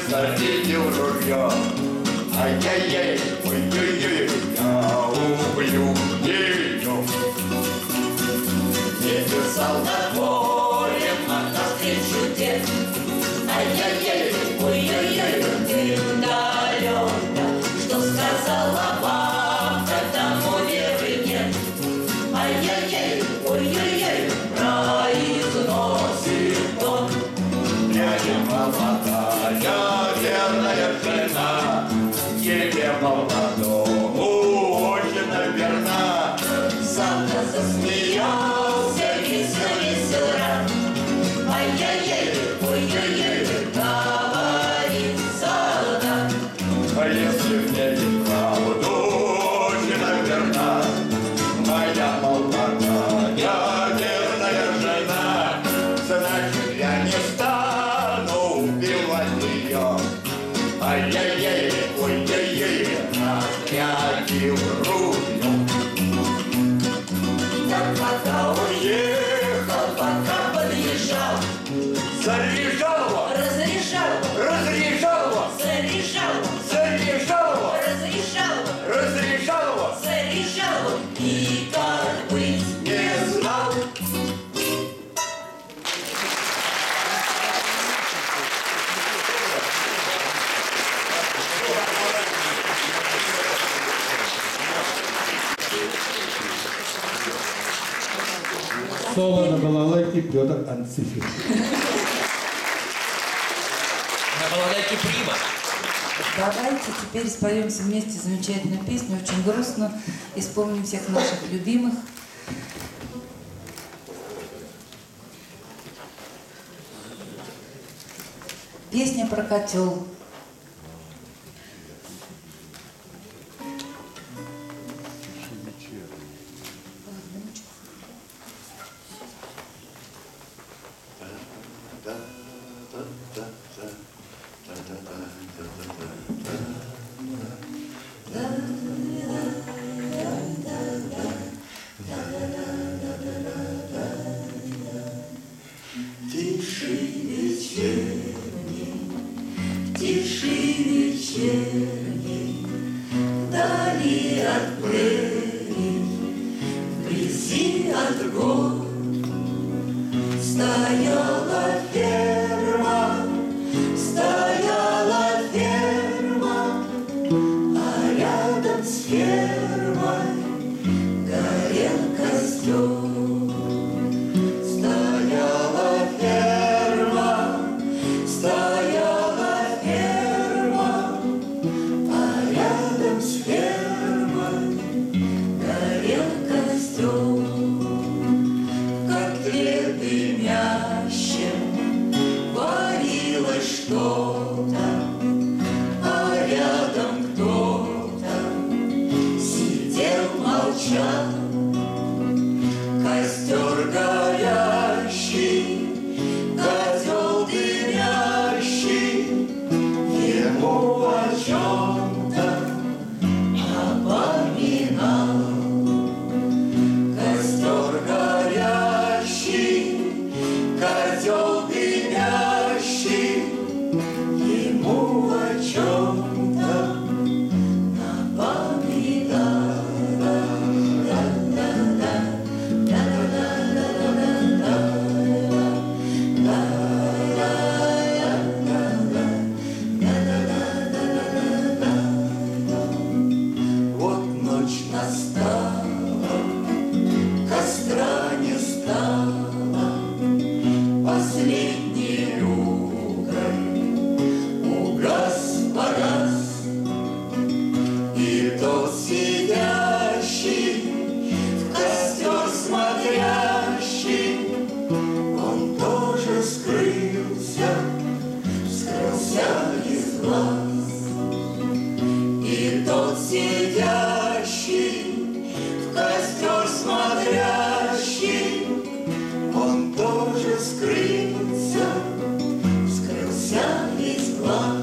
побежал над морем, навстречу дед. Ай-яй-яй, ой-ой-ой, дым-да-лёда, что сказала бабка, тому веры нет. Ай-яй-яй, ой-ой-ой, произносит он. Дядя молодая, верная жена, тебе молодому очень верна. Сам-то засмеялся, весел рад. Ай-яй-яй, ой-ой-ой, говорит солдат. А если мне и правду очень верна, моя молодая, верная жена, значит, я не стану убивать ее. Ай-яй-яй, ой-яй-яй, разрядил ружье. Так пока уехал, пока подъезжал, заряжал его, разрешал, разрешал его, заряжал, заряжал его, разрешал, разрешал его, заряжал, и как быть не знал. Соло на балалайке Петр Анцифин. На балалайке Прима. Давайте теперь споемся вместе замечательную песню, очень грустно, и вспомним всех наших любимых. Песня про котел. тиши вечерней, тиши вечерней, вдали от прерий, вблизи от гор стояла ферма, а рядом с фермой горел костер. Что-то, а рядом кто-то сидел, молчал. Костер горящий, котел дымящий, ему о чем-то напоминал. Костер горящий, котел дымящий, ему о чем-то напоминал. Вот ночь настала, костра не стало, последний погас, и тот сидящий, в костер смотрящий, он тоже скрылся из глаз. И тот сидящий, в костер смотрящий, он тоже скрылся из глаз.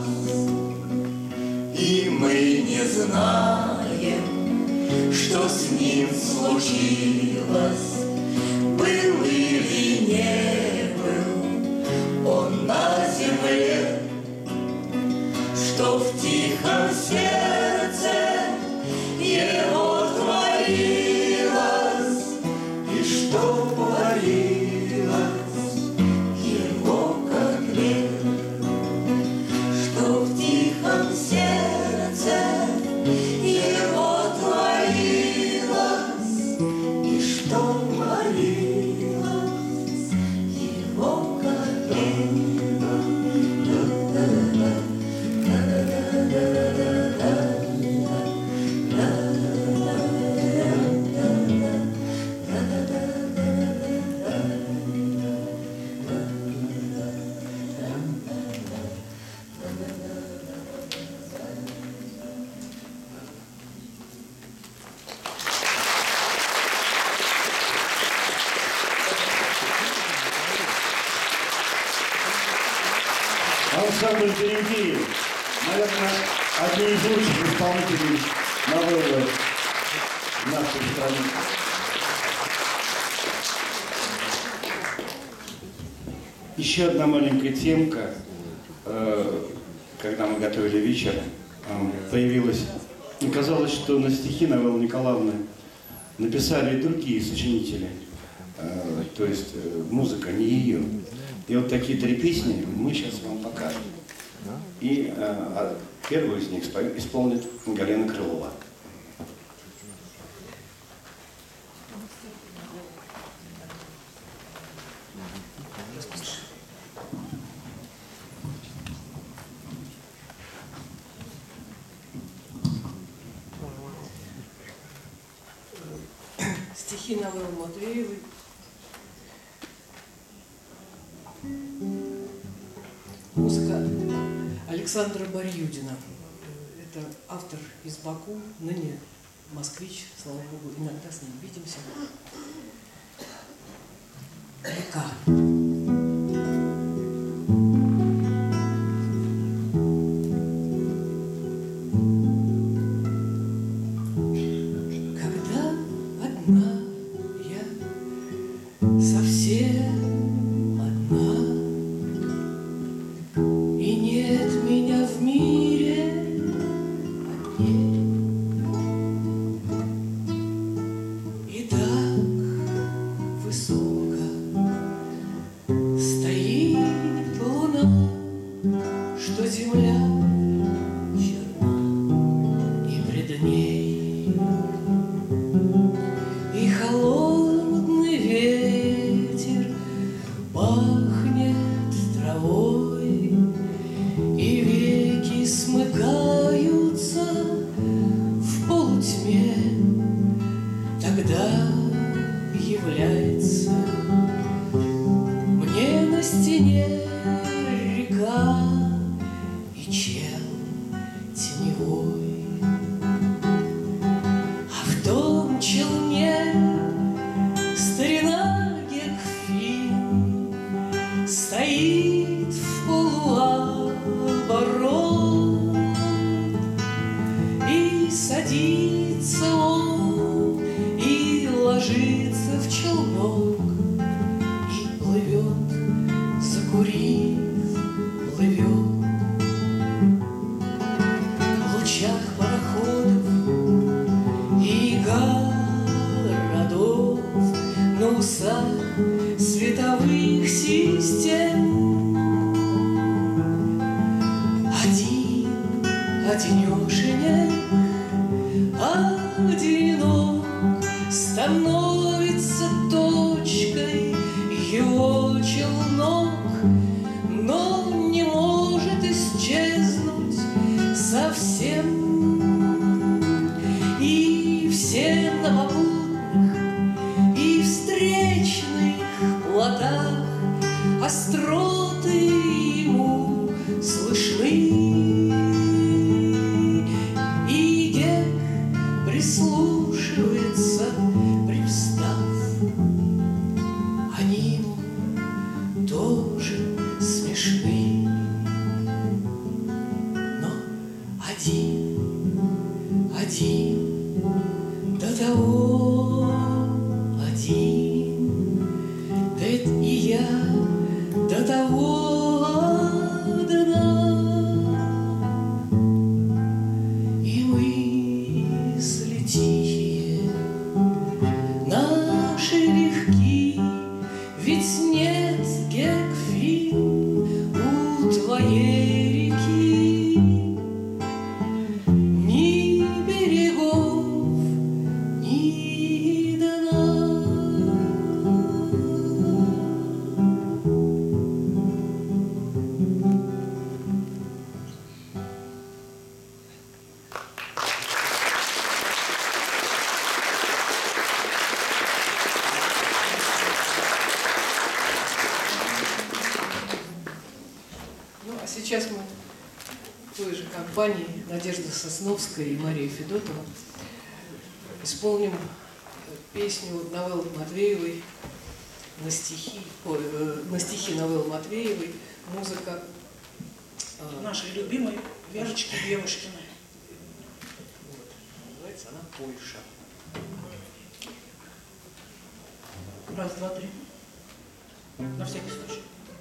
И мы не знаем, что с ним случилось, был или не был он на земле, что в тихом сердце его творилось, и что творилось. ансамбль «Берендеи». Наверное, одни из лучших исполнителей новеллы в нашей стране. Еще одна маленькая темка. Когда мы готовили вечер, появилась... И казалось, что на стихи Новеллы Николаевны написали и другие сочинители. То есть музыка не ее. И вот такие 3 песни мы сейчас вам покажем. И первую из них исполнит Галина Крылова. Стихи Новеллы Матвеевой. Музыка Александра Барьюдина. Это автор из Баку, ныне москвич, слава богу, иногда с ним видимся. Река. Совсем одна, и нет меня в мире одней. И так высоко стоит луна, что земля черна, и пред ней и холодный ветер пахнет травой, и веки смыкаются в полутьме. Тогда является мне на стене река и чел теневой, а в том челне старина Гекфин стоит в полуоборот, и садится он, и ложится в челнок, и плывет, закурив, плывет. В лучах пароходов и городов, на усах световых систем одинешенек, одинок становится точкой его челнок, но не может исчезнуть совсем. И все на попутных и встречных плотах остроты ему слышны. И Гек прислушивается, привстав. Они ему тоже смешны, но один до того один, ведь и я до того одна, и мысли тихие наши легки, ведь нет, Гекфин, у твоей реки ни берегов, ни дна. Ну, а сейчас мы в той же компании Надежда Сосновская и Мария Федотова исполним песню Новеллы Матвеевой на стихи Новеллы Матвеевой, музыка нашей любимой Верочки Девушкиной. Называется она «Польша». Раз, два, три. На всякий случай.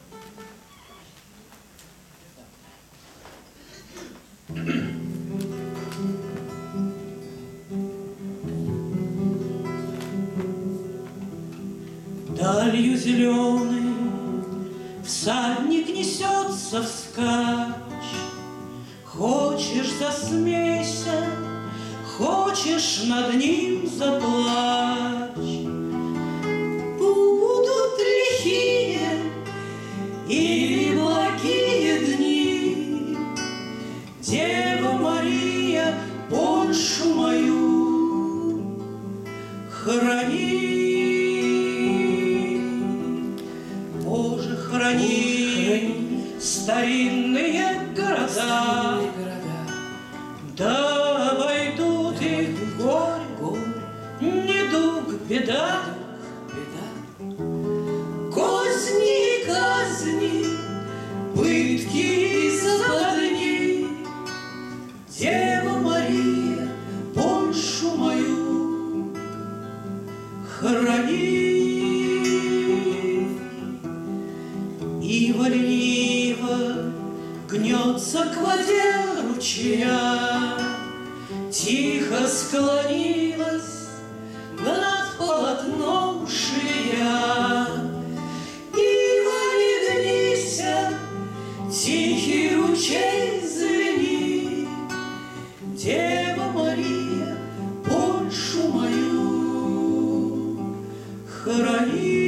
Далью зеленый всадник несется вскачь. Хочешь — засмейся, хочешь — над ним заплачь. Будут лихие или благие дни, Дева Мария, Польшу мою храни. Боже, храни старинные города, да обойдут их горе, недуг, беда. Козни и казни, пытки и западни, Дева Мария, Польшу мою храни. Ива лениво гнется к воде ручья, тихо склонилась над полотном шия. Ива, не гнися, тихий ручей звени, Дева Мария, Польшу мою храни.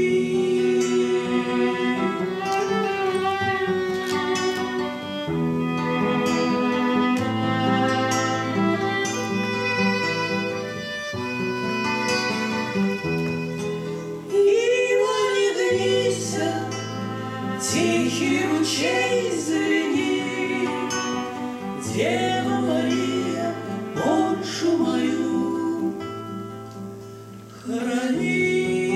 Тихий ручей звени, Дева Мария, Польшу мою храни.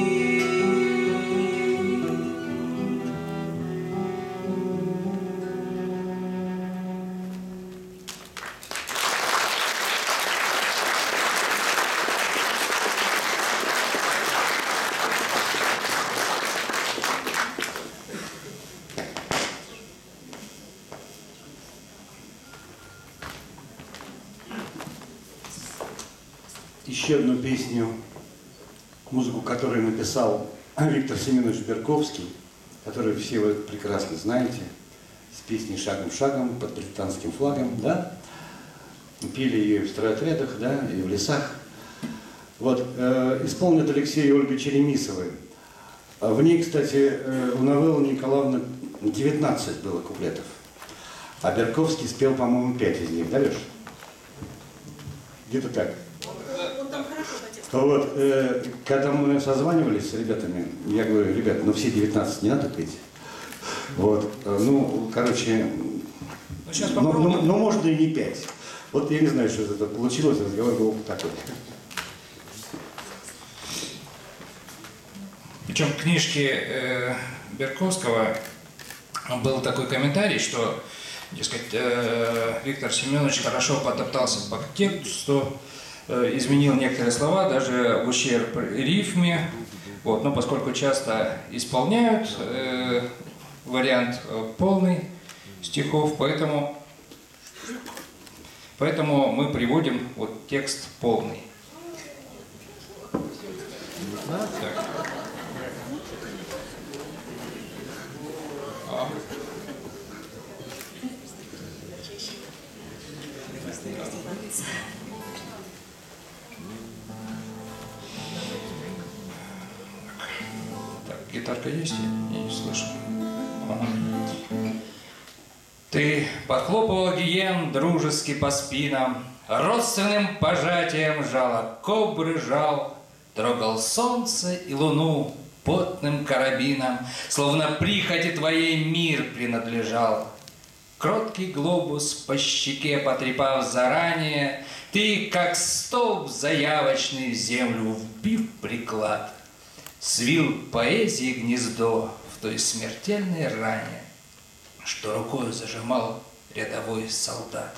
Еще одну песню, музыку которой написал Виктор Семенович Берковский, которую все вы прекрасно знаете, с песней «Шагом шагом» под британским флагом, да? Пели ее и в стройотрядах, да, и в лесах. Вот, исполнит Алексей и Ольга Черемисовы. В ней, кстати, у Новеллы Николаевны 19 было куплетов, а Берковский спел, по-моему, 5 из них, да, Леш? Где-то так. Вот, когда мы созванивались с ребятами, я говорю: ребят, ну все 19 не надо петь. Вот, ну, короче, ну можно и не 5. Вот я не знаю, что это получилось, разговор был такой. Причем в книжке Берковского был такой комментарий, что, дескать, Виктор Семенович хорошо потоптался по тексту, изменил некоторые слова, даже в ущерб рифме. Вот, но поскольку часто исполняют вариант полный стихов, поэтому мы приводим вот текст полный. Так. Так, гитарка есть? Я не слышу. Ага. Ты похлопывал гиен дружески по спинам, родственным пожатием жало кобры жал, трогал солнце и луну потным карабином, словно прихоти твоей мир принадлежал. Кроткий глобус по щеке потрепав заранее, ты, как столб заявочный, в землю вбив приклад, свил поэзии гнездо в той смертельной ране, что рукою зажимал рядовой солдат.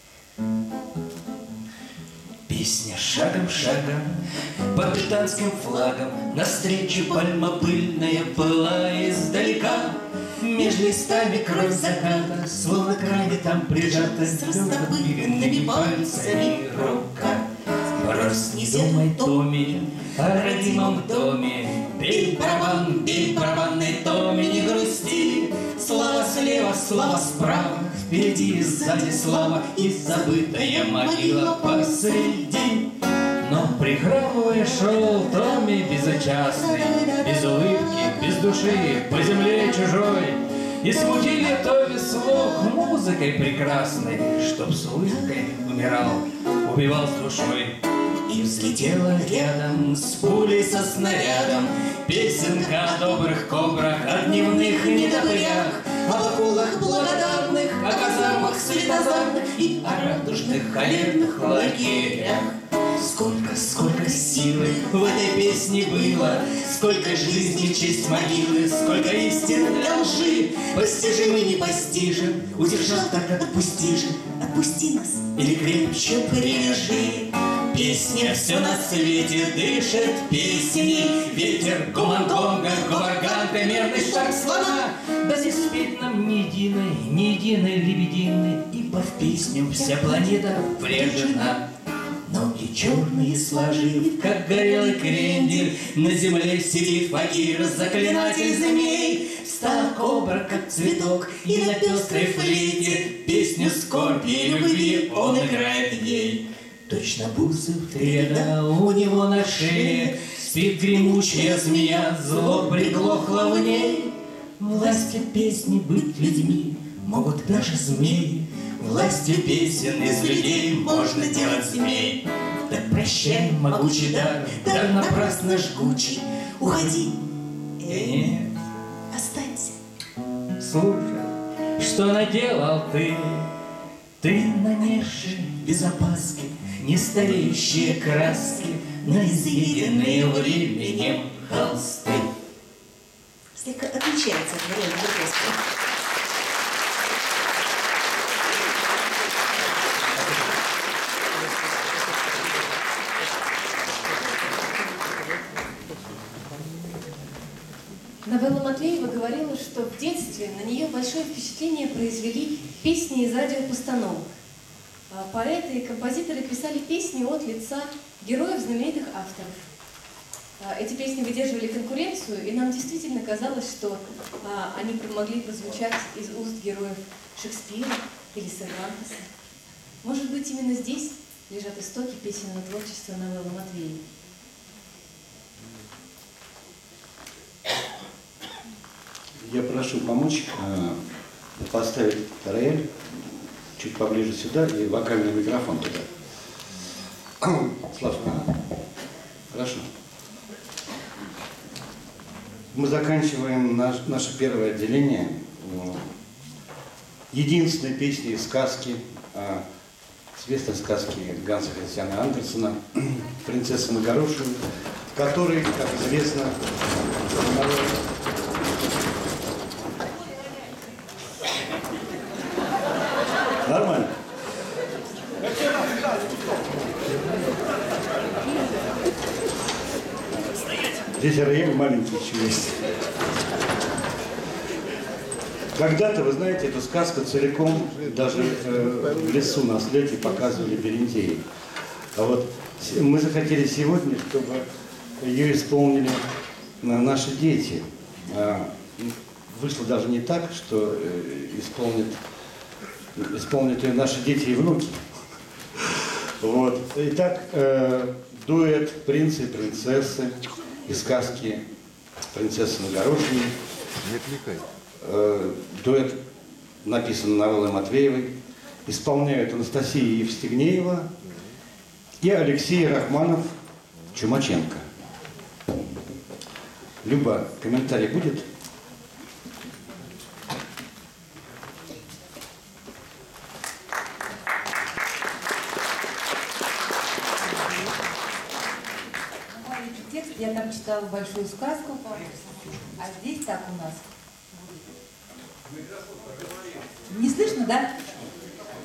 Песня шагом-шагом под британским флагом навстречу пальма пыльная была издалека. Меж листами кровь заката, словно к ране там прижата с растопыренными пальцами рука. Брось, не думай, Томми, о родимом доме. Бей барабанный Томми, не грусти. Слава слева, слава справа, впереди и сзади слава, и забытая могила посреди. Но прихрамывая шел Томми безучастный, без улыбки, без души, по земле чужой. И смутили Томми слух музыкой прекрасной, чтоб с улыбкой умирал, убивал с душой. И взлетела рядом с пулей со снарядом песенка о добрых кобрах, о дневных недобрях, об акулах благодарных, о казармах светозарных и о радужных холерных лагерях. Сколько силы в этой песне было, сколько жизни в честь могилы, сколько истин для лжи, постижим и непостижим, утешал так отпусти же, отпусти нас или крепче привяжи. Песня все на свете дышит песней, ветер гумангонга, губарганка, мерный шаг слона. Да не спит нам ни единой лебединой, ибо в песню вся планета врежена. Ноги черные сложив, как горелый крендель, на земле сидит факир, заклинатель змей. Стала кобра, как цветок, и на пестрой флейте песню скорби и любви он играет ей. Точно бусы в три ряда у него на шее спит гремучая змея, зло приглохло в ней. Властью песни быть людьми могут даже змеи, властью песен из людей можно делать змей. Так прощай, могучий дар, дар напрасно жгучий, уходи. Нет, останься. Слушай, что наделал ты? Ты нанесший без опаски нестареющие краски на изъеденные временем холсты. Слегка отличается от Валерия Бурковского. Новелла Матвеева говорила, что в детстве на нее большое впечатление произвели песни из радиопостановок. Поэты и композиторы писали песни от лица героев знаменитых авторов. Эти песни выдерживали конкуренцию, и нам действительно казалось, что они могли прозвучать из уст героев Шекспира или Сервантеса. Может быть, именно здесь лежат истоки песенного творчества Новеллы Матвеевой. Я прошу помочь поставить рояль чуть поближе сюда и вокальный микрофон туда. Славка. Хорошо. Мы заканчиваем наше первое отделение единственной песней из сказки, известной сказки Ганса Христиана Андерсена «Принцесса на горошине», в которой, как известно, нормально. Здесь рояль маленький еще есть. Когда-то, вы знаете, эту сказку целиком даже в лесу на слете показывали Берендеи. А вот мы захотели сегодня, чтобы ее исполнили наши дети. Вышло даже не так, что исполнят ее наши дети и внуки. Вот. Итак, дуэт «Принца и принцессы» из сказки «Принцесса на горошине». Не отвлекай. Дуэт написан Новеллой Матвеевой. Исполняют Анастасия Евстигнеева и Алексей Рахманов Чумаченко. Люба, комментарий будет? Текст я там читала большую сказку, а здесь так у нас. Не слышно, да?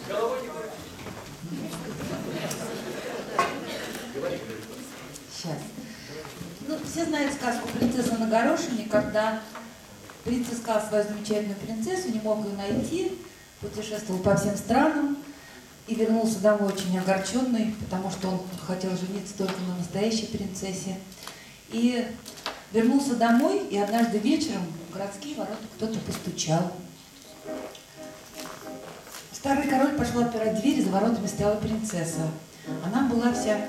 Сейчас. Ну, все знают сказку «Принцесса на горошине», когда принц искал свою замечательную принцессу, не мог ее найти, путешествовал по всем странам и вернулся домой очень огорченный, потому что он хотел жениться только на настоящей принцессе. И вернулся домой, и однажды вечером в городские ворота кто-то постучал. Старый король пошел отпирать дверь, и за воротами стояла принцесса. Она была вся...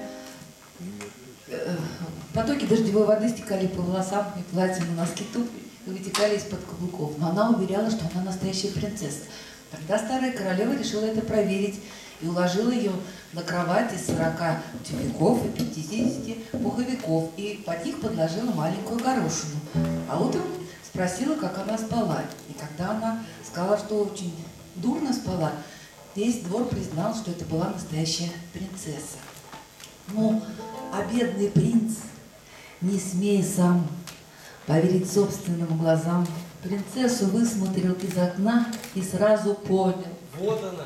Потоки дождевой воды стекали по волосам и платьям, на носки туфли и вытекали из-под каблуков. Но она уверяла, что она настоящая принцесса. Тогда старая королева решила это проверить и уложила ее на кровать из 40 тюфяков и 50 пуховиков, и под них подложила маленькую горошину. А утром спросила, как она спала. И когда она сказала, что очень дурно спала, весь двор признал, что это была настоящая принцесса. Ну, а бедный принц, не смея сам поверить собственным глазам, принцессу высмотрел из окна и сразу понял. Вот она.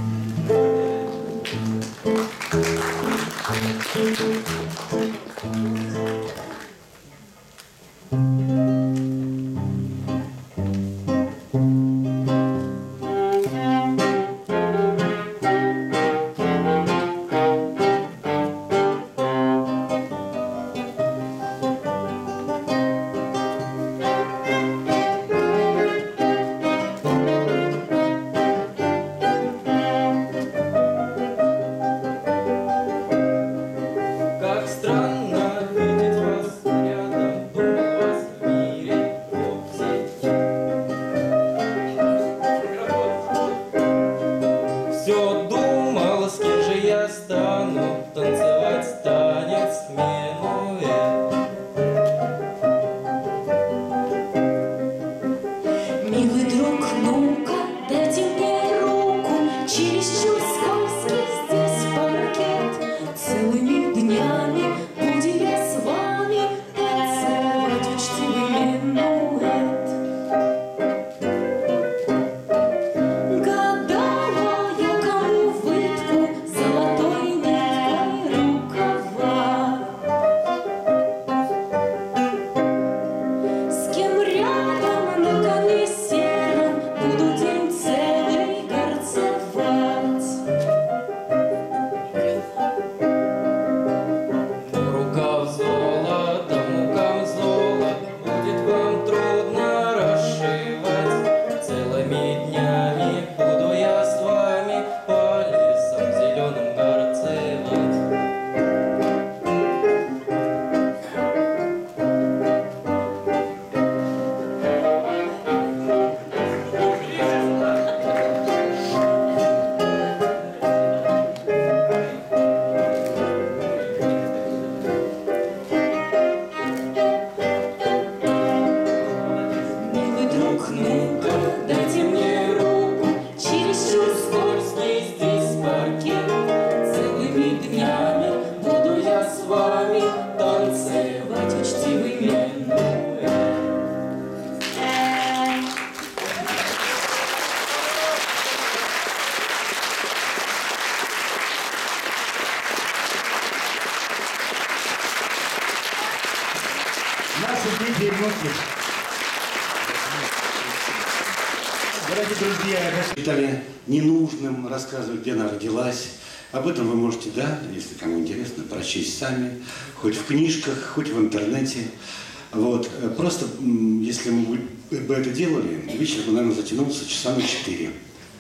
Дорогие друзья, считали ненужным рассказывать, где она родилась. Об этом вы можете, да, если кому интересно, прочесть сами, хоть в книжках, хоть в интернете. Вот. Просто, если мы бы это делали, вечер бы, наверное, затянулся часа на 4.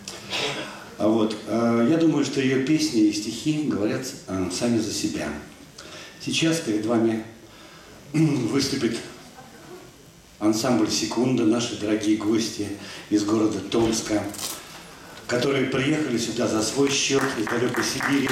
Вот. Я думаю, что ее песни и стихи говорят сами за себя. Сейчас перед вами выступит ансамбль «Секунда», наши дорогие гости из города Томска, которые приехали сюда за свой счет из далекой Сибири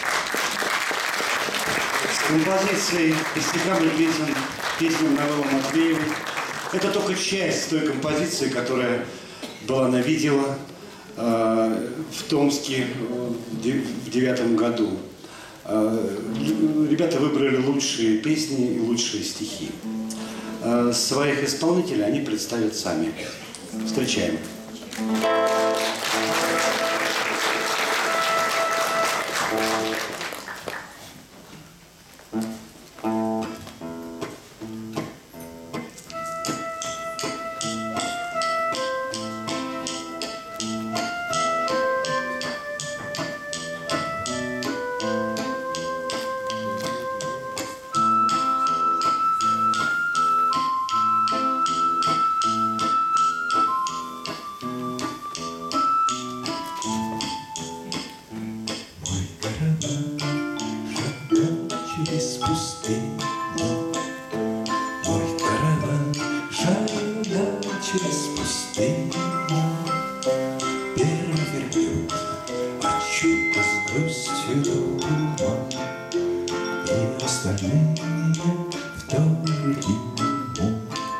с композицией по стихам и песням Новеллы Матвеевой. Это только часть той композиции, которая была на видео в Томске в 2009 году. Ребята выбрали лучшие песни и лучшие стихи. Своих исполнителей они представят сами. Встречаем. через пустыню. Первый верблюд от чуда с грустью думал, и остальные вторили ему.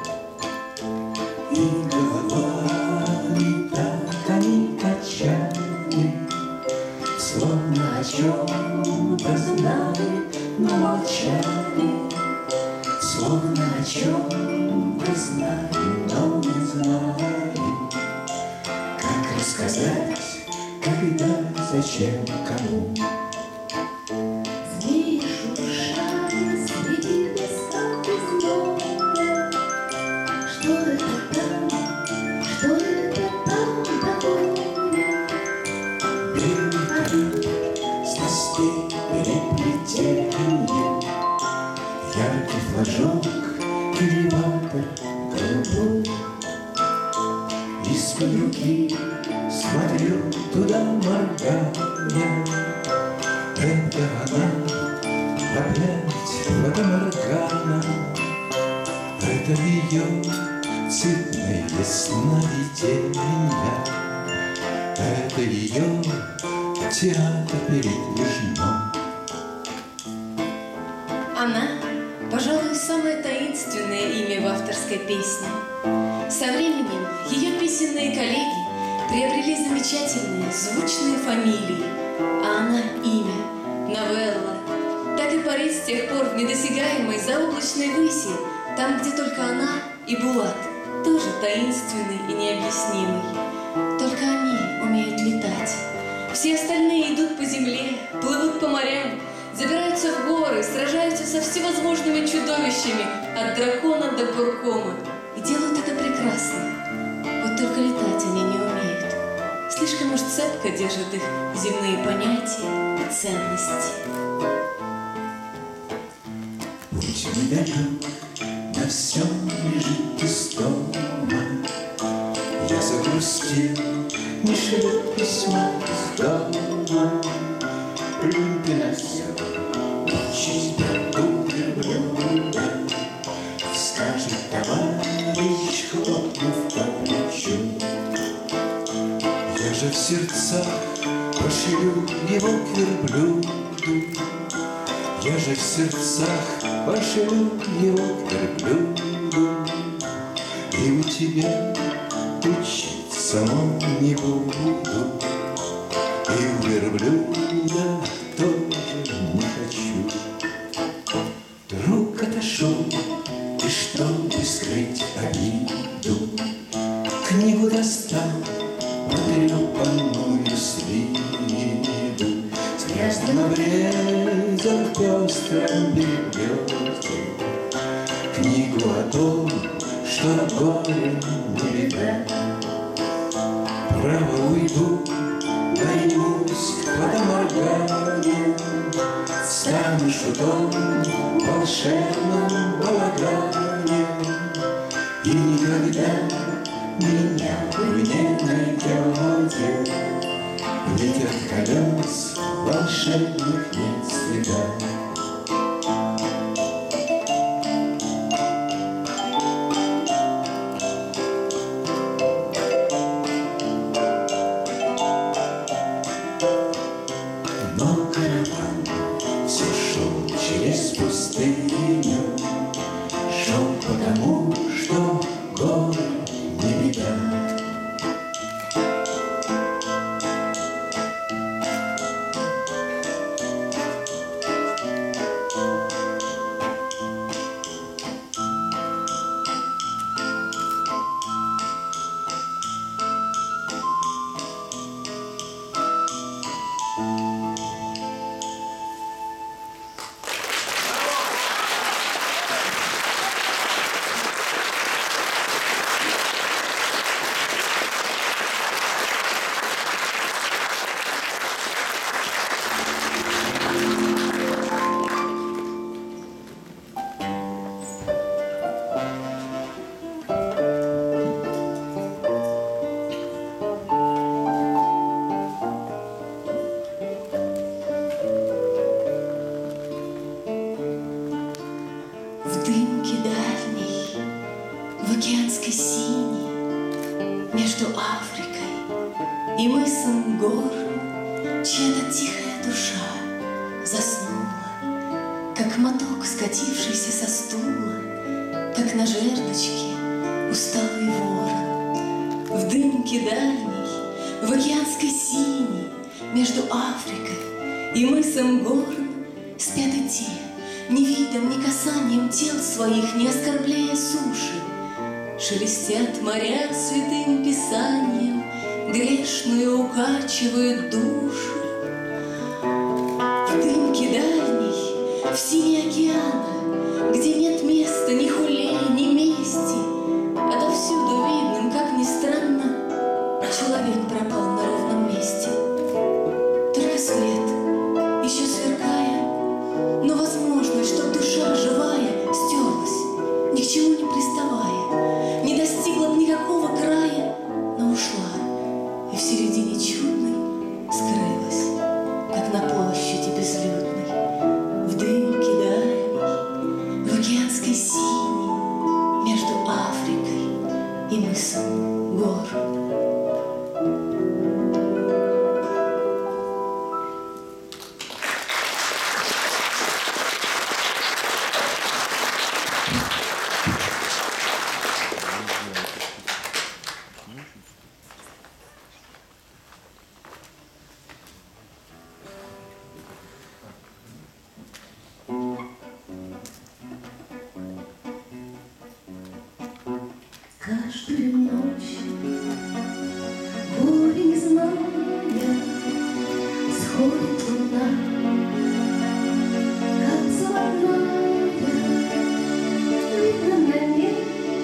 И головами так они качали, словно о чем-то знали, но молчали. Словно о чем-то знали, но не знали, как рассказать, когда, зачем, кому. Змеи шуршали среди песка без моря. Что это там такое? Белый ковер с доски переплетенья, яркий флажок, элеватор голубой. Из-под руки смотрю туда, моргая. Это она опять фотоморгана. Это ее цветные сновидения. Это ее театр передвижной. Она, пожалуй, самое таинственное имя в авторской песне. Со временем ее песенные коллеги приобрели замечательные, звучные фамилии, а она имя, новелла, так и парит с тех пор в недосягаемой заоблачной выси, там, где только она и Булат, тоже таинственный и необъяснимый. Только они умеют летать. Все остальные идут по земле, плывут по морям, забираются в горы, сражаются со всевозможными чудовищами, от дракона до куркума, и делают это прекрасно. Вот только летать они не умеют. Слишком уж цепко держат их земные понятия и ценности. Путь недалек, на всем лежит истома. Я загрустил, не шлет письма из дома. Плюнь ты на все, учись брату верблюда. Скажет товарищ, хлопнув по плечу. Я же в сердцах пошлю его к верблюду. Я же в сердцах пошлю его к верблюду. И у тебя учиться мол не буду. И у верблюда тоже не хочу. Друг отошел, и чтобы скрыть обиду, книгу достал, потрепанную с виду, с грязным обрезом в пестром переплете. Книгу о том, что от горя не беда. Право уйду, наймусь к фотоморгане, стану шутом в волшебном балагане. И никогда меня вы не найдете, ведь от колес волшебных нет следа. Но караван все шел через пустыню, шел потому, что горы не беда. и мысом гор, чья-то тихая душа заснула, как моток, скатившийся со стула, как на жердочке усталый ворон. В дымке дальней, в океанской синей, между Африкой и мысом Горн спят и те, ни видом, ни касанием тел своих, не оскорбляя суши. Шелестят моря святым писанием, грешную укачивают души. В дымке дальней, в сине океана, где нет места ни хуле, ни мести, отовсюду видным, как ни странно, человек пропал на ровном месте. Только свет, еще сверкая, но возможно, чтоб душа живая стерлась, ни к чему не приставая, не достигла б никакого края, но ушла и в середине чудной скрылась, как на площади безлюдной, в дымке дальней, в океанской синей, между Африкой и мысом гор. Каждую ночь, горе не зная, сходит луна, как золотая, видно на ней.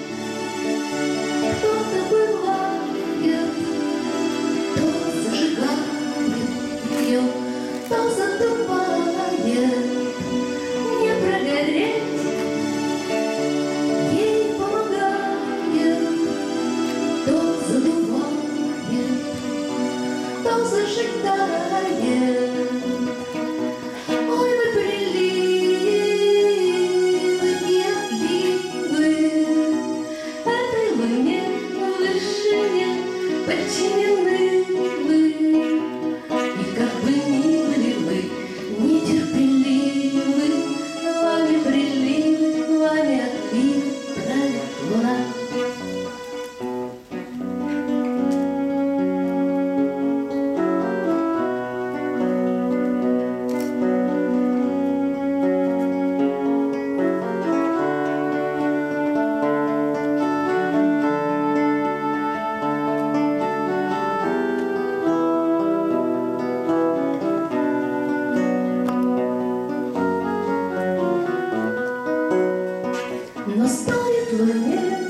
Кто-то бывает, то зажигает ее, то задувает, не прогореть. Зажигает. Ой, вы приливы и отливы, этой луне в вершине подчинены вы. И как бы ни были вы нетерпеливы, вами приливы, вами отливы правит луна. Но стоит луне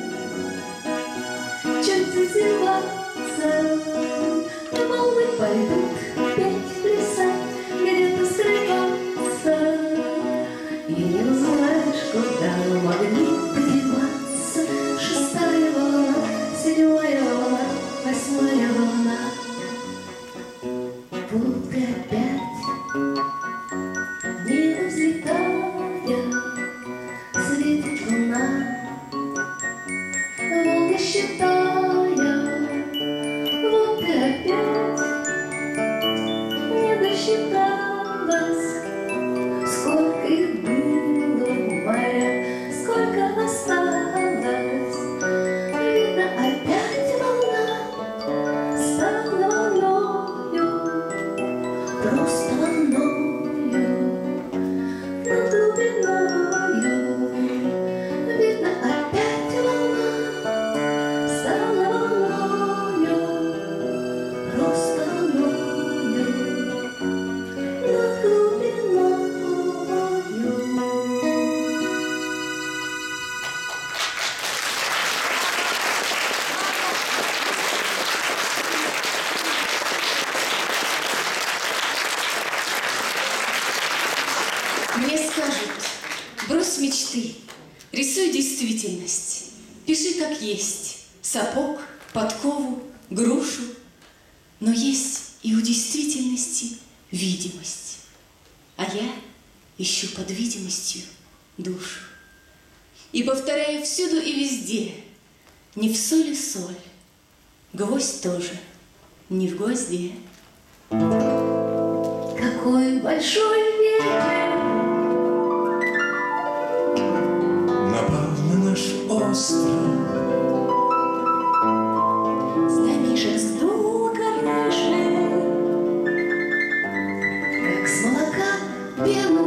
чуть зазеваться, волны пойдут петь, плясать, где-то скрываться, и не узнаешь, куда могли подеваться. 6-я волна, 7-я волна, 8-я волна. Вот и опять не взлетая светит луна, волны считая, вот и опять не досчиталась, сколько их было в море, сколько осталось. Видно, опять волна стала волною, просто волною, над глубиною. Видно, опять волна стала волною, просто волною, над глубиною. Мне скажут, брось мечты, рисуй действительность, пиши как есть, сапог, подкову, грушу. Но есть и у действительности видимость, а я ищу под видимостью душу. И повторяю всюду и везде, не в соли соль, гвоздь тоже не в гвозде. Какой большой ветер напал на наш остров. с домишек сдул крыши, как с молока пену.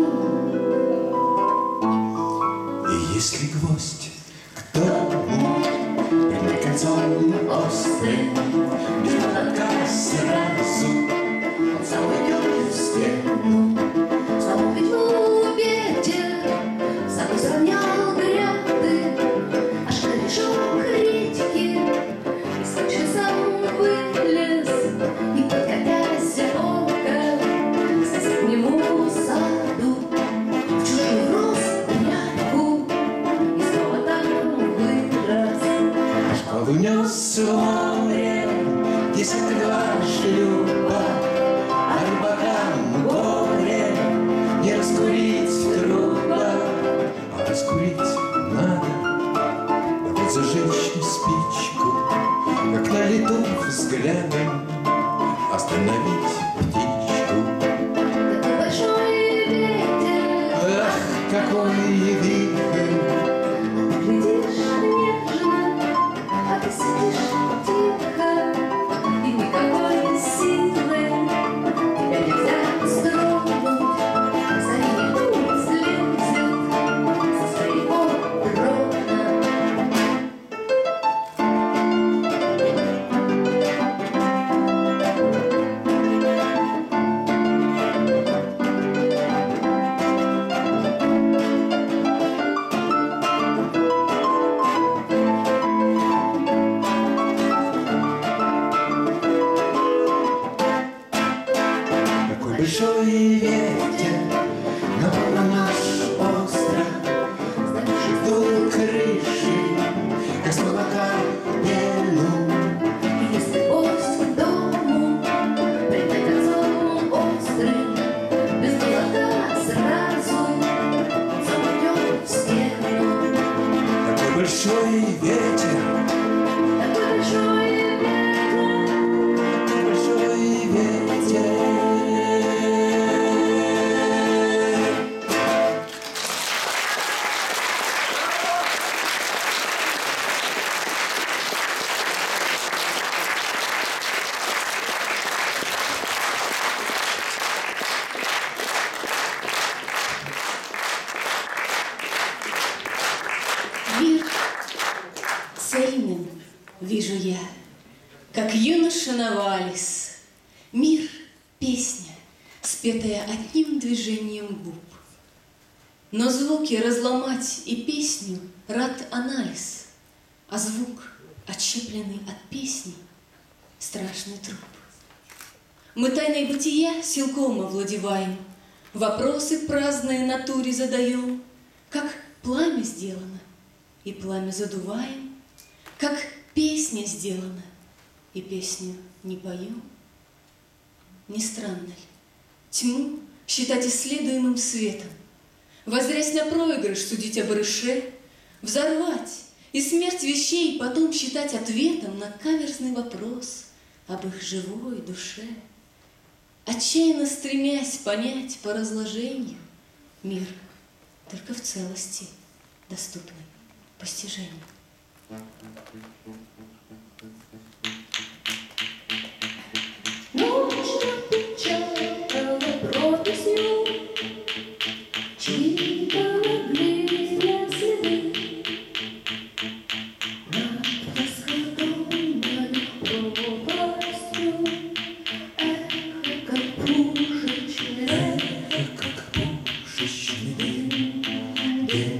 И если гвоздь кто-нибудь прямой концом острый, без молотка сразу Он сам уйдет в стену, сам увидел ветер, сам изровнял гряды, аж корешок редьки из крыши сам вылез, и подкатясь оком к соседнему саду, в чужую розрядку, и снова там вырос. унес в море 10-2 шлюпа, а рыбакам горе не раскурить в трубах, а раскурить надо, вот зажечь спичку, как на лету взглядом остановить птичку. Такой большой ветер, Ах, какой вихрь! глядишь нежно, а ты сидишь тихо, и никакой силы тебя нельзя стронуть. Заринет слезет со своего трона. Какой большой ветер напал на наш остров, вдоль крыши, как с молока пену. И если гость к дому прямой концом острый, без молока сразу сам уйдет в стену. Такой большой ветер, Такой большой ветер, такой большой ветер. мир цельным вижу я, как юноша Новалис. Мир — песня, спетая одним движением губ. Но звуки разломать и песню рад анализ, а звук, отщепленный от песни, страшный труп. Мы тайной бытия силком овладеваем, вопросы праздные натуре задаем, как пламя сделано, и пламя задуваем, как песня сделана, и песню не поем. Не странно ли тьму считать исследуемым светом, воззрясь на проигрыш, судить о барыше, взорвать и смерть вещей потом считать ответом на каверзный вопрос об их живой душе, отчаянно стремясь понять по разложению мир только в целости, доступный постижению. Ночь напечатала прописью чьи-то грязные следы над расколдованной пропастью. Эхо, как пушечный дым.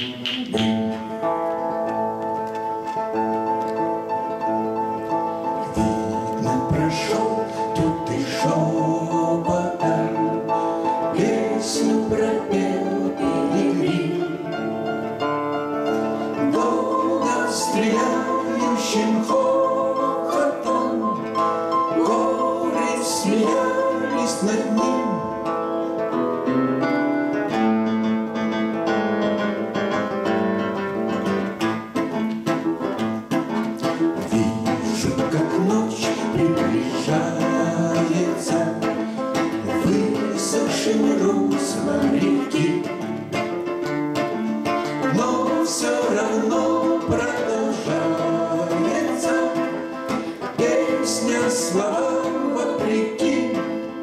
Видно, прошел тут и шепотом песню пропел пилигрим. Долго стреляющим хохотом горы смеялись над ним. Вижу, как ночь приближается Песня слова вопреки.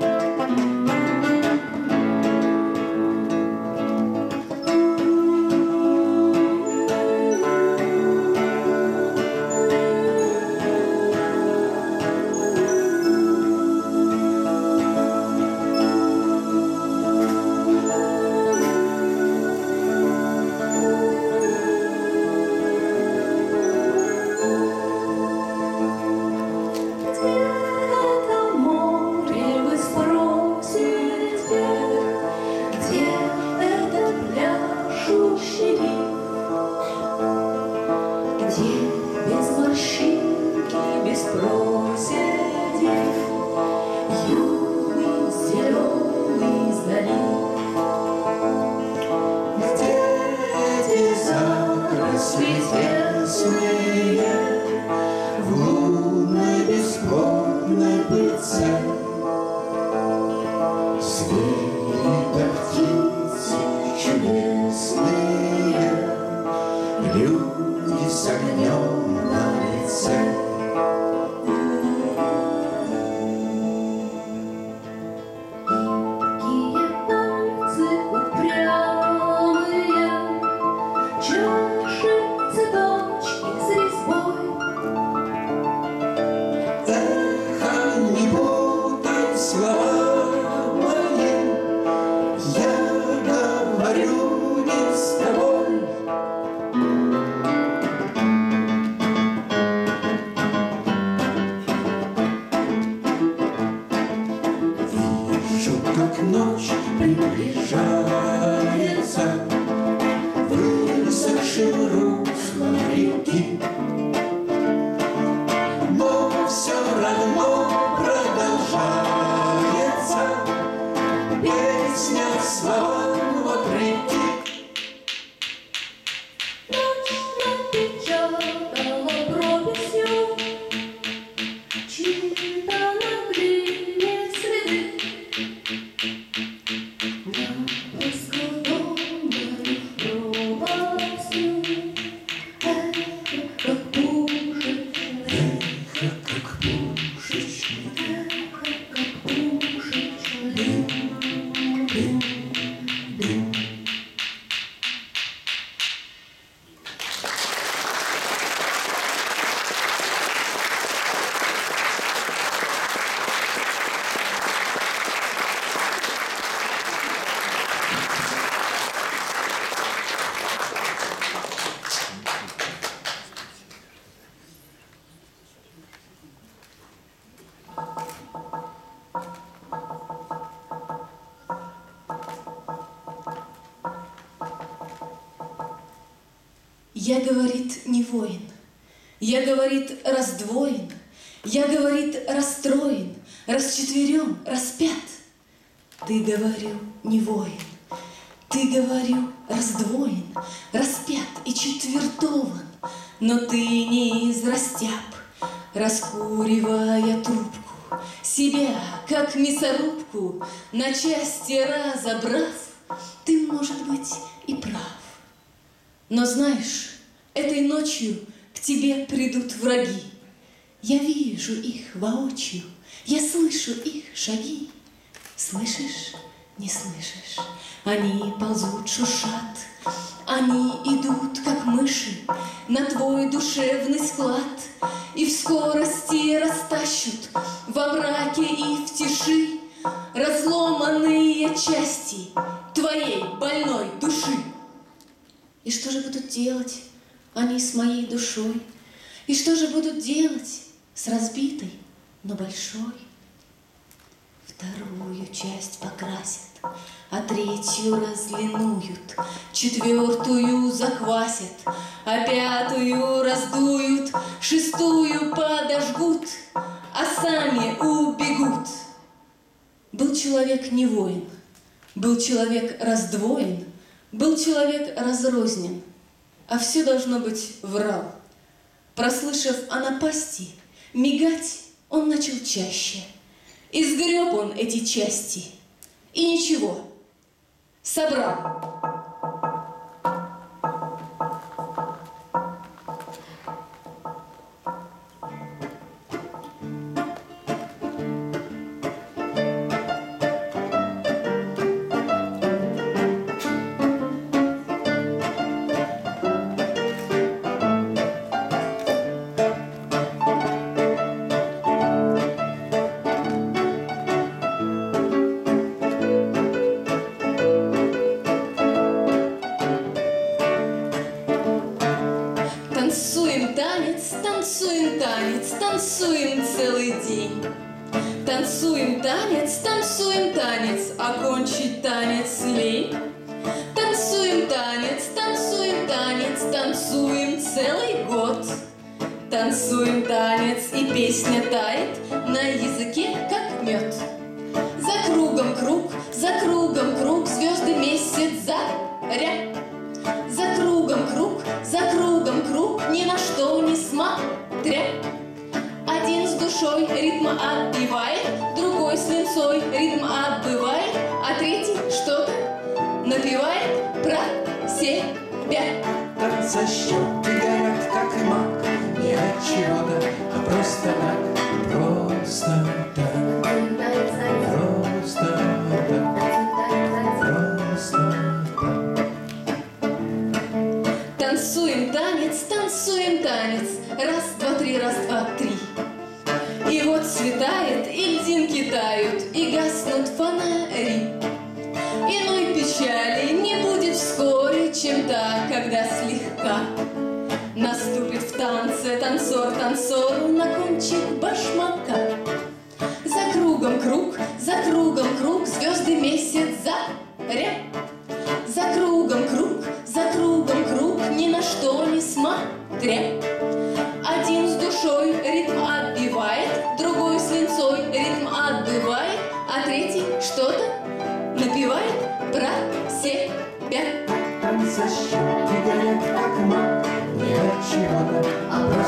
Я, говорит, не воин, я, говорит, раздвоен, я, говорит, расстроен, расчетверен, распят. Ты, говорю, не воин, ты, говорю, раздвоен, распят и четвертован, но ты не из растяб, раскуривая трубку, себя, как мясорубку, на части разобрав, ты, может быть, и прав. Но знаешь, этой ночью к тебе придут враги. Я вижу их воочию, я слышу их шаги. Слышишь, не слышишь? Они ползут, шуршат, они идут, как мыши, на твой душевный склад, и в скорости растащут во мраке и в тиши разломанные части твоей больной души. И что же будут делать они с моей душой? И что же будут делать с разбитой, но большой? Вторую часть покрасят, а третью разлинуют, четвертую заквасят, а пятую раздуют, шестую подожгут, а сами убегут. Был человек не воин, был человек раздвоен, был человек разрознен, а все должно быть врал. Прослышав о напасти, мигать он начал чаще. И сгреб он эти части, и ничего, собрал. танцуем целый день. Танцуем танец, окончить танец лень. Танцуем танец, танцуем целый год. Танцуем танец, и песня тает на языке, как мед. За кругом круг, звезды, месяц, заря. За кругом круг, ни на что не смотря. Один с душой ритма отбивает, другой с линцой ритм отбывает, а третий что-то напевает про себя. Танцощеки горят, как и мак, не от чего-то, а просто так, просто так, просто так, просто так. Танцуем танец, раз, два, три, раз, два, три. И вот светает, и льдинки тают, и гаснут фонари. Иной печали не будет вскоре, чем та, когда слегка наступит в танце танцор танцору на кончик башмака. За кругом круг, звезды, месяц, заря. За кругом круг, ни на что не смотря. Один с душой ритм отбивает, другой с линцой ритм отбывает, а третий что-то напевает про себя. Танцощеки горят, как мак, не от чего-то, а просто